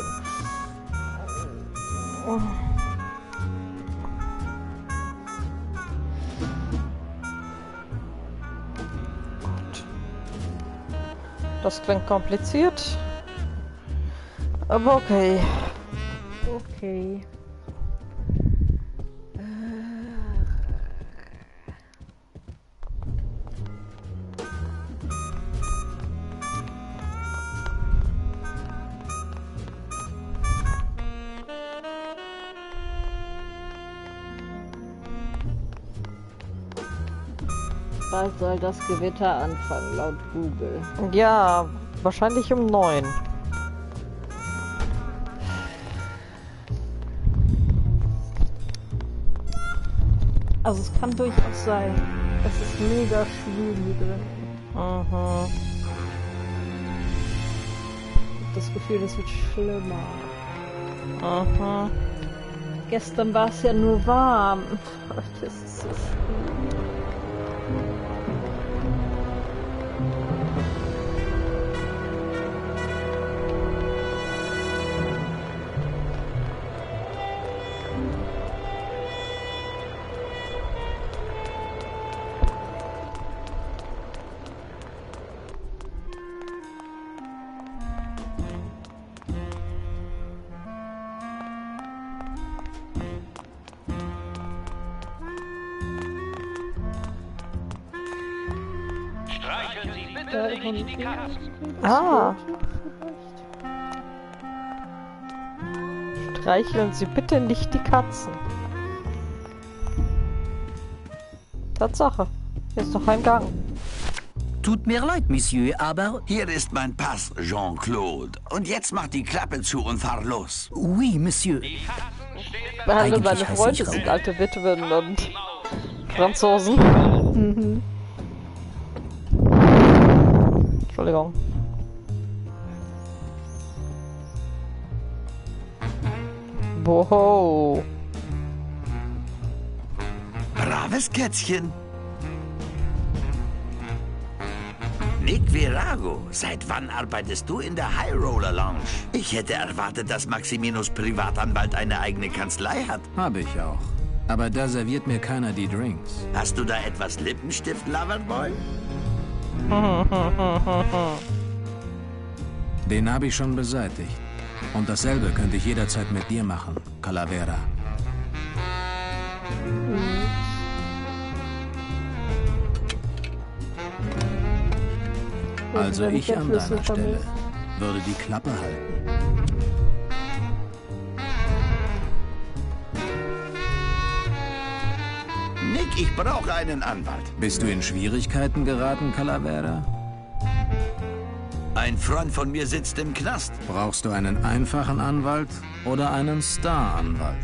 Gut. Das klingt kompliziert. Aber okay. Okay. Bald soll das Gewitter anfangen, laut Google. Ja, wahrscheinlich um 9. Also es kann durchaus sein. Es ist mega schwül hier drin. Aha. Ich habe das Gefühl, es wird schlimmer. Aha. Gestern war es ja nur warm. Heute ist es so schwül. Streicheln Sie bitte nicht die Katzen. Ah. Streicheln Sie bitte nicht die Katzen. Tatsache. Hier ist doch ein Gang. Tut mir leid, Monsieur, aber... Hier ist mein Pass, Jean-Claude. Und jetzt mach die Klappe zu und fahr los. Oui, Monsieur. Alle meine Freunde sind alte Witwen und Franzosen. Entschuldigung. Wow. Braves Kätzchen. Nick Virago, seit wann arbeitest du in der High Roller Lounge? Ich hätte erwartet, dass Maximinos Privatanwalt eine eigene Kanzlei hat. Habe ich auch. Aber da serviert mir keiner die Drinks. Hast du da etwas Lippenstift, Loverboy? Den habe ich schon beseitigt. Und dasselbe könnte ich jederzeit mit dir machen, Calavera. Also ich an deiner Stelle würde die Klappe halten. Nick, ich brauche einen Anwalt. Bist du in Schwierigkeiten geraten, Calavera? Ein Freund von mir sitzt im Knast. Brauchst du einen einfachen Anwalt oder einen Star-Anwalt?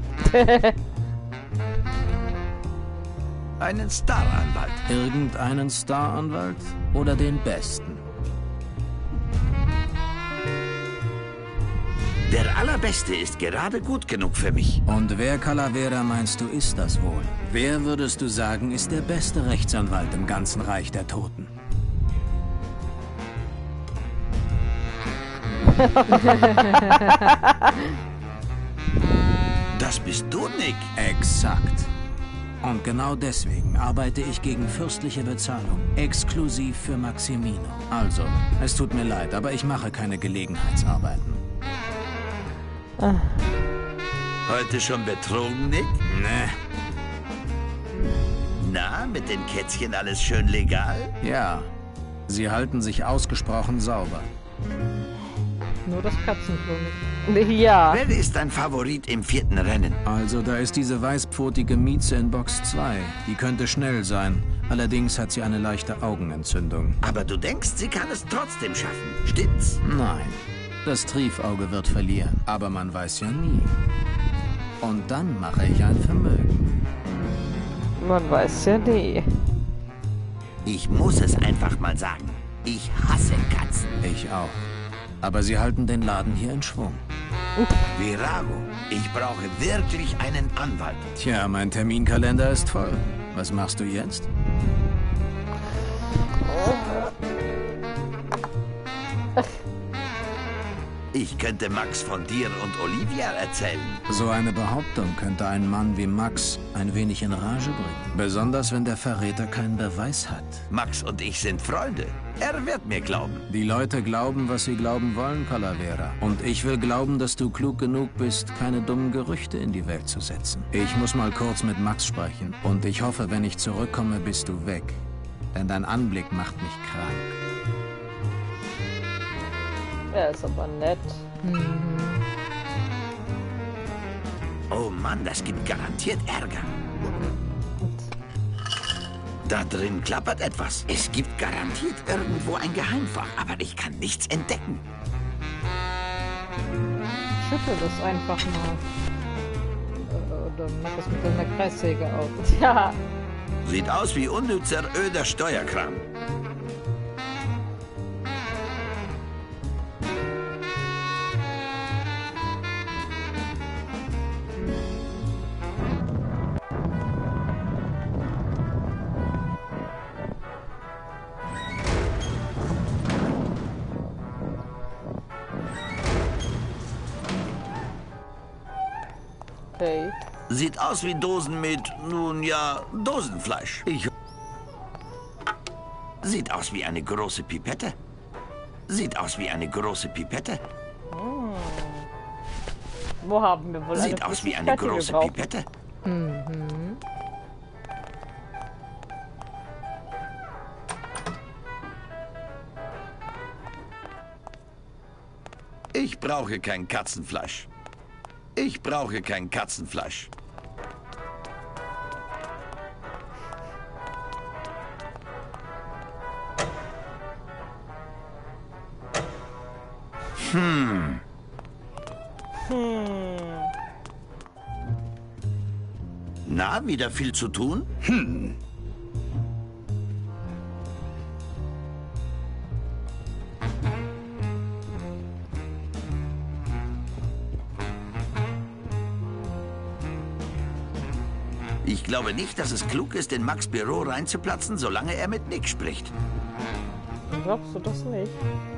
Einen Star-Anwalt. Irgendeinen Star-Anwalt oder den besten? Der Allerbeste ist gerade gut genug für mich. Und wer, Calavera, meinst du, ist das wohl? Wer, würdest du sagen, ist der beste Rechtsanwalt im ganzen Reich der Toten? Das bist du, Nick. Exakt. Und genau deswegen arbeite ich gegen fürstliche Bezahlung, exklusiv für Maximino. Also, es tut mir leid, aber ich mache keine Gelegenheitsarbeiten. Heute schon betrogen, Nick? Nee. Na, mit den Kätzchen alles schön legal? Ja, sie halten sich ausgesprochen sauber. Nur das Katzenklo nicht. Ja. Wer ist dein Favorit im 4. Rennen? Also, da ist diese weißpfotige Mieze in Box 2. Die könnte schnell sein. Allerdings hat sie eine leichte Augenentzündung. Aber du denkst, sie kann es trotzdem schaffen, stimmt's? Nein. Das Triefauge wird verlieren. Aber man weiß ja nie. Und dann mache ich ein Vermögen. Man weiß ja nie. Ich muss es einfach mal sagen. Ich hasse Katzen. Ich auch. Aber sie halten den Laden hier in Schwung. Virago, ich brauche wirklich einen Anwalt. Tja, mein Terminkalender ist voll. Was machst du jetzt? Ich könnte Max von dir und Olivia erzählen. So eine Behauptung könnte einen Mann wie Max ein wenig in Rage bringen. Besonders, wenn der Verräter keinen Beweis hat. Max und ich sind Freunde. Er wird mir glauben. Die Leute glauben, was sie glauben wollen, Calavera. Und ich will glauben, dass du klug genug bist, keine dummen Gerüchte in die Welt zu setzen. Ich muss mal kurz mit Max sprechen. Und ich hoffe, wenn ich zurückkomme, bist du weg. Denn dein Anblick macht mich krank. Er ist aber nett. Oh Mann, das gibt garantiert Ärger. Da drin klappert etwas. Es gibt garantiert irgendwo ein Geheimfach, aber ich kann nichts entdecken. Schüttel das einfach mal. Oder mach das mit deiner Kreissäge auf. Ja. Sieht aus wie unnützer, öder Steuerkram. Okay. Sieht aus wie Dosen mit, nun ja, Dosenfleisch. Sieht aus wie eine große Pipette. Sieht aus wie eine große Pipette. Wo haben wir wohl eine Sieht aus wie eine große Pipette. Mhm. Ich brauche kein Katzenfleisch. Ich brauche kein Katzenfleisch. Na, wieder viel zu tun? Ich glaube nicht, dass es klug ist, in Max' Büro reinzuplatzen, solange er mit Nick spricht. Glaubst du das nicht?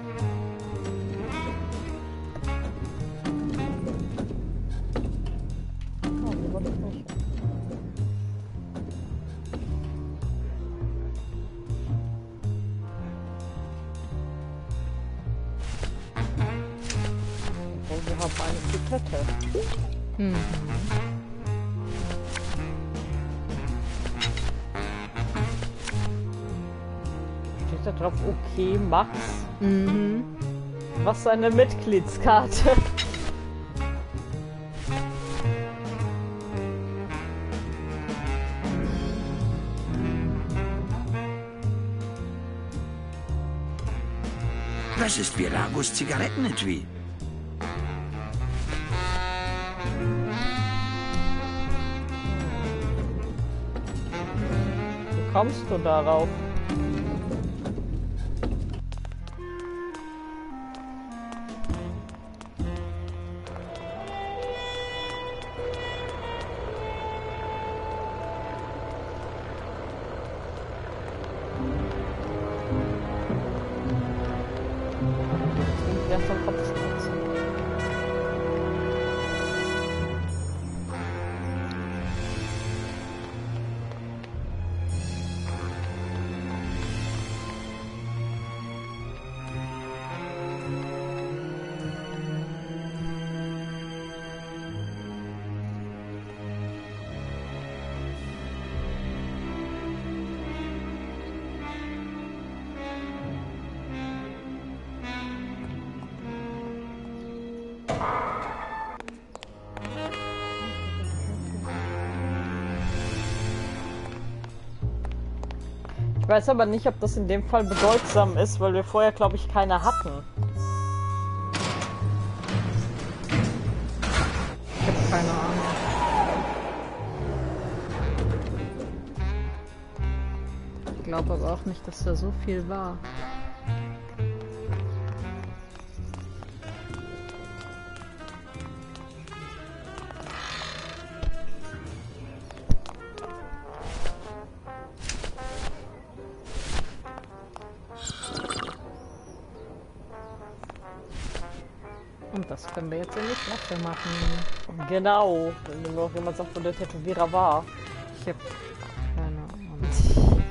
Oh, lieber doch nicht. Oh, wir haben eine Pipette. Steht da drauf, okay, Max? Was seine Mitgliedskarte? Das ist Viragos Zigarettenetui. Wie kommst du darauf? Erst am Kopfschmerzen. Ich weiß aber nicht, ob das in dem Fall bedeutsam ist, weil wir vorher, glaube ich, keine hatten. Ich habe keine Ahnung. Ich glaube aber auch nicht, dass da so viel war. Und das können wir jetzt in die Flasche machen. Genau. Wenn nur noch jemand sagt, wo der Tätowierer war. Ich hab keine Ahnung.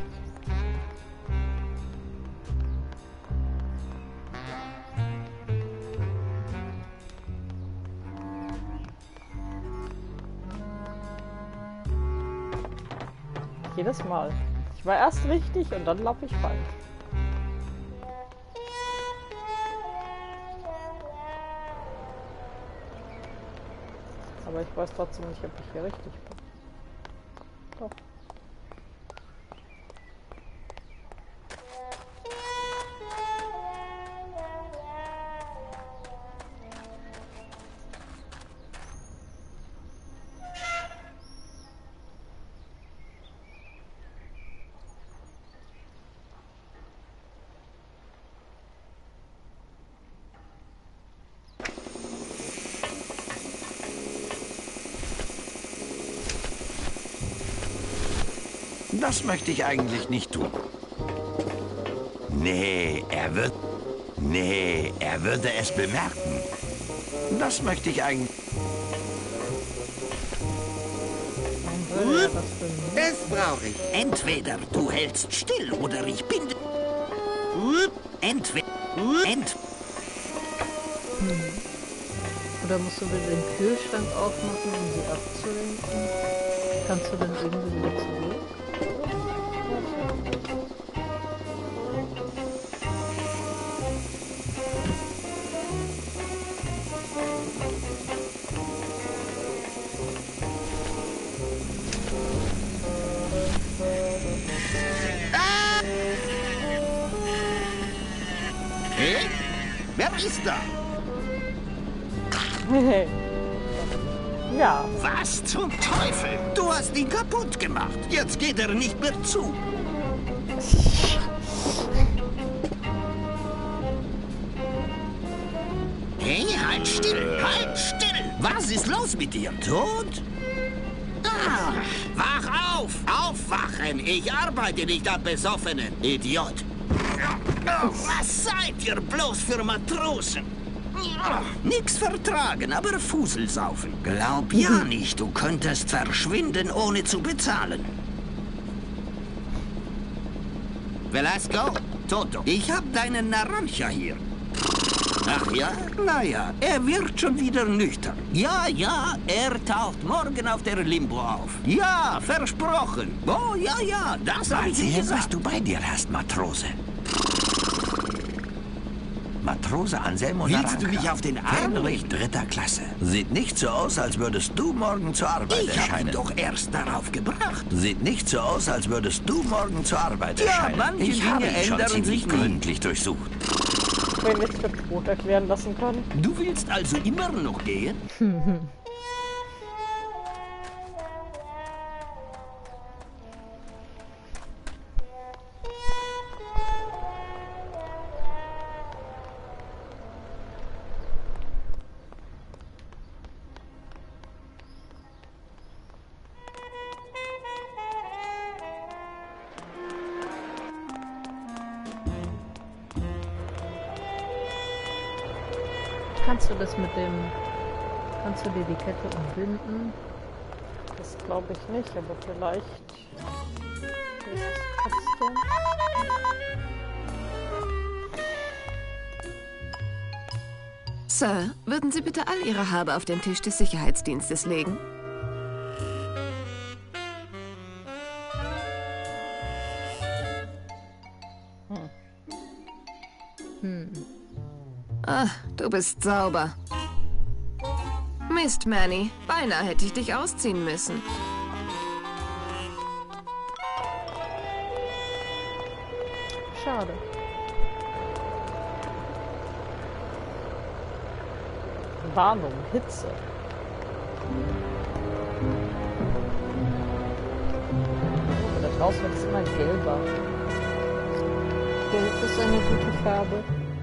Jedes Mal. Ich war erst richtig und dann laufe ich falsch. Aber ich weiß trotzdem nicht, ob ich hier richtig bin. Doch. Das möchte ich eigentlich nicht tun. Nee, er würde es bemerken. Das möchte ich eigentlich... Das brauche ich. Entweder du hältst still oder ich binde... Entweder... Oder musst du wieder den Kühlschrank aufmachen, um sie abzulenken? Kannst du dann irgendwie wieder zurück? Hey, wer ist da? Ja. Was zum Teufel? Du hast ihn kaputt gemacht. Jetzt geht er nicht mehr zu. Hey, halt still, halt still. Was ist los mit dir? Tot? Ah, wach auf! Aufwachen! Ich arbeite nicht am Besoffenen, Idiot! Was seid ihr bloß für Matrosen? Nix vertragen, aber Fuselsaufen. Glaub ja nicht, du könntest verschwinden, ohne zu bezahlen. Velasco, Toto, ich hab deinen Naranja hier. Ach ja? Naja, er wird schon wieder nüchtern. Ja, er taucht morgen auf der Limbo auf. Ja, versprochen. Oh, ja, das hab ich gesagt. Was du bei dir hast, Matrose. Matrose Anselmo Naranka. Willst du mich auf den Arm Heinrich 3. Klasse. Sieht nicht so aus, als würdest du morgen zur Arbeit Ich erscheinen. hab ihn doch erst darauf gebracht. Sieht nicht so aus, als würdest du morgen zur Arbeit erscheinen. Manche ich habe Dinge ihn schon ändern ziemlich sich nie. gründlich durchsucht. Wenn nichts für tot erklären lassen kann. Du willst also immer noch gehen? Kannst du das mit dem... Kannst du dir die Kette umbinden? Das glaube ich nicht, aber vielleicht... geht das trotzdem. Sir, würden Sie bitte all Ihre Habe auf den Tisch des Sicherheitsdienstes legen? Ah, du bist sauber. Mist, Manny. Beinahe hätte ich dich ausziehen müssen. Schade. Warnung, Hitze. Aber da draußen wird es immer gelber. Gelb ist eine gute Farbe.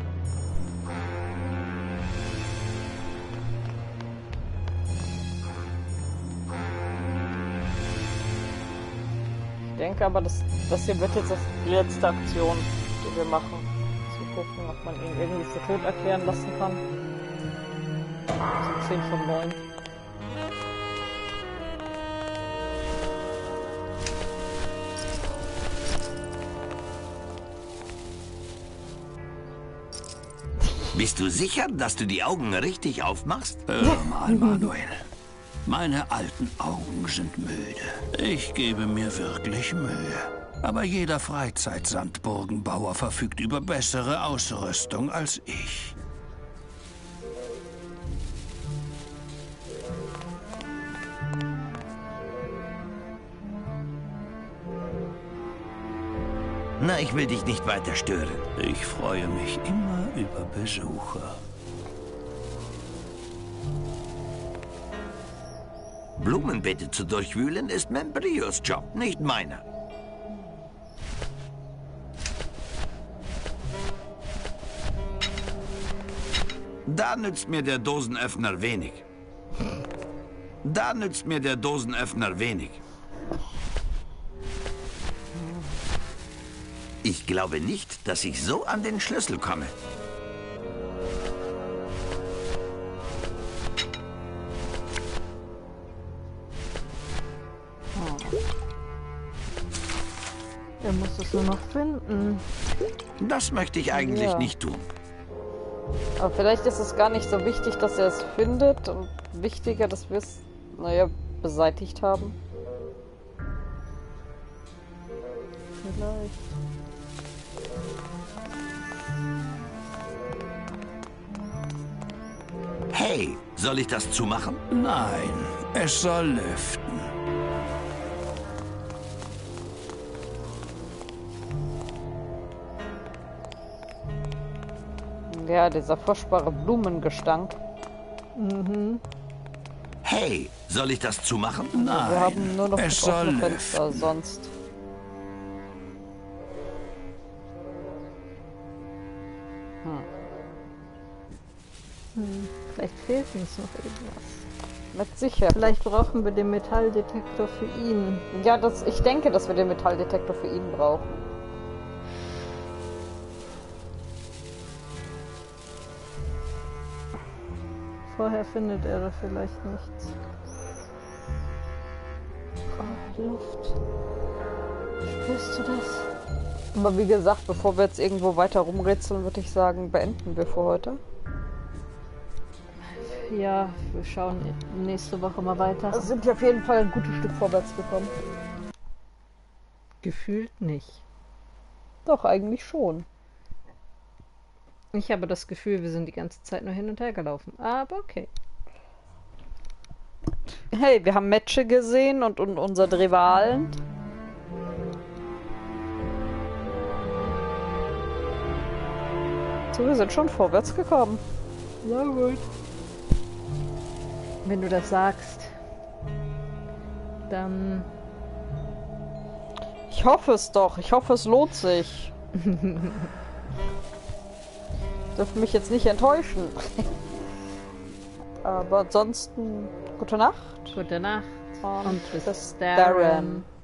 Ich denke aber, das hier wird jetzt die letzte Aktion, die wir machen. Zu gucken, ob man ihn irgendwie für tot erklären lassen kann. Also 10 von 9. Bist du sicher, dass du die Augen richtig aufmachst? Hör mal, Manuel. Meine alten Augen sind müde. Ich gebe mir wirklich Mühe. Aber jeder Freizeitsandburgenbauer verfügt über bessere Ausrüstung als ich. Na, ich will dich nicht weiter stören. Ich freue mich immer über Besucher. Blumenbeete zu durchwühlen ist Membrios Job, nicht meiner. Da nützt mir der Dosenöffner wenig. Da nützt mir der Dosenöffner wenig. Ich glaube nicht, dass ich so an den Schlüssel komme. Er muss es nur noch finden. Das möchte ich eigentlich nicht tun. Aber vielleicht ist es gar nicht so wichtig, dass er es findet und wichtiger, dass wir es, naja, beseitigt haben. Vielleicht. Hey, soll ich das zumachen? Nein, es soll lüften. Ja, dieser furchtbare Blumengestank. Mhm. Hey, soll ich das zumachen? Nein, wir haben nur noch es das offene soll Fenster, sonst. Vielleicht fehlt uns noch irgendwas. Mit Sicherheit. Vielleicht brauchen wir den Metalldetektor für ihn. Ja, ich denke, dass wir den Metalldetektor für ihn brauchen. Vorher findet er da vielleicht nichts. Oh, Luft. Spürst du das? Aber wie gesagt, bevor wir jetzt irgendwo weiter rumrätseln, würde ich sagen, beenden wir für heute. Ja, wir schauen nächste Woche mal weiter. Also sind wir auf jeden Fall ein gutes Stück vorwärts gekommen. Gefühlt nicht. Doch, eigentlich schon. Ich habe das Gefühl, wir sind die ganze Zeit nur hin und her gelaufen. Aber okay. Hey, wir haben Matches gesehen und unseren Rivalen. So, wir sind schon vorwärts gekommen. Na gut. Wenn du das sagst, dann... Ich hoffe es doch. Ich hoffe, es lohnt sich. Dürfen mich jetzt nicht enttäuschen. Aber ansonsten, gute Nacht. Gute Nacht. Und bis Darren.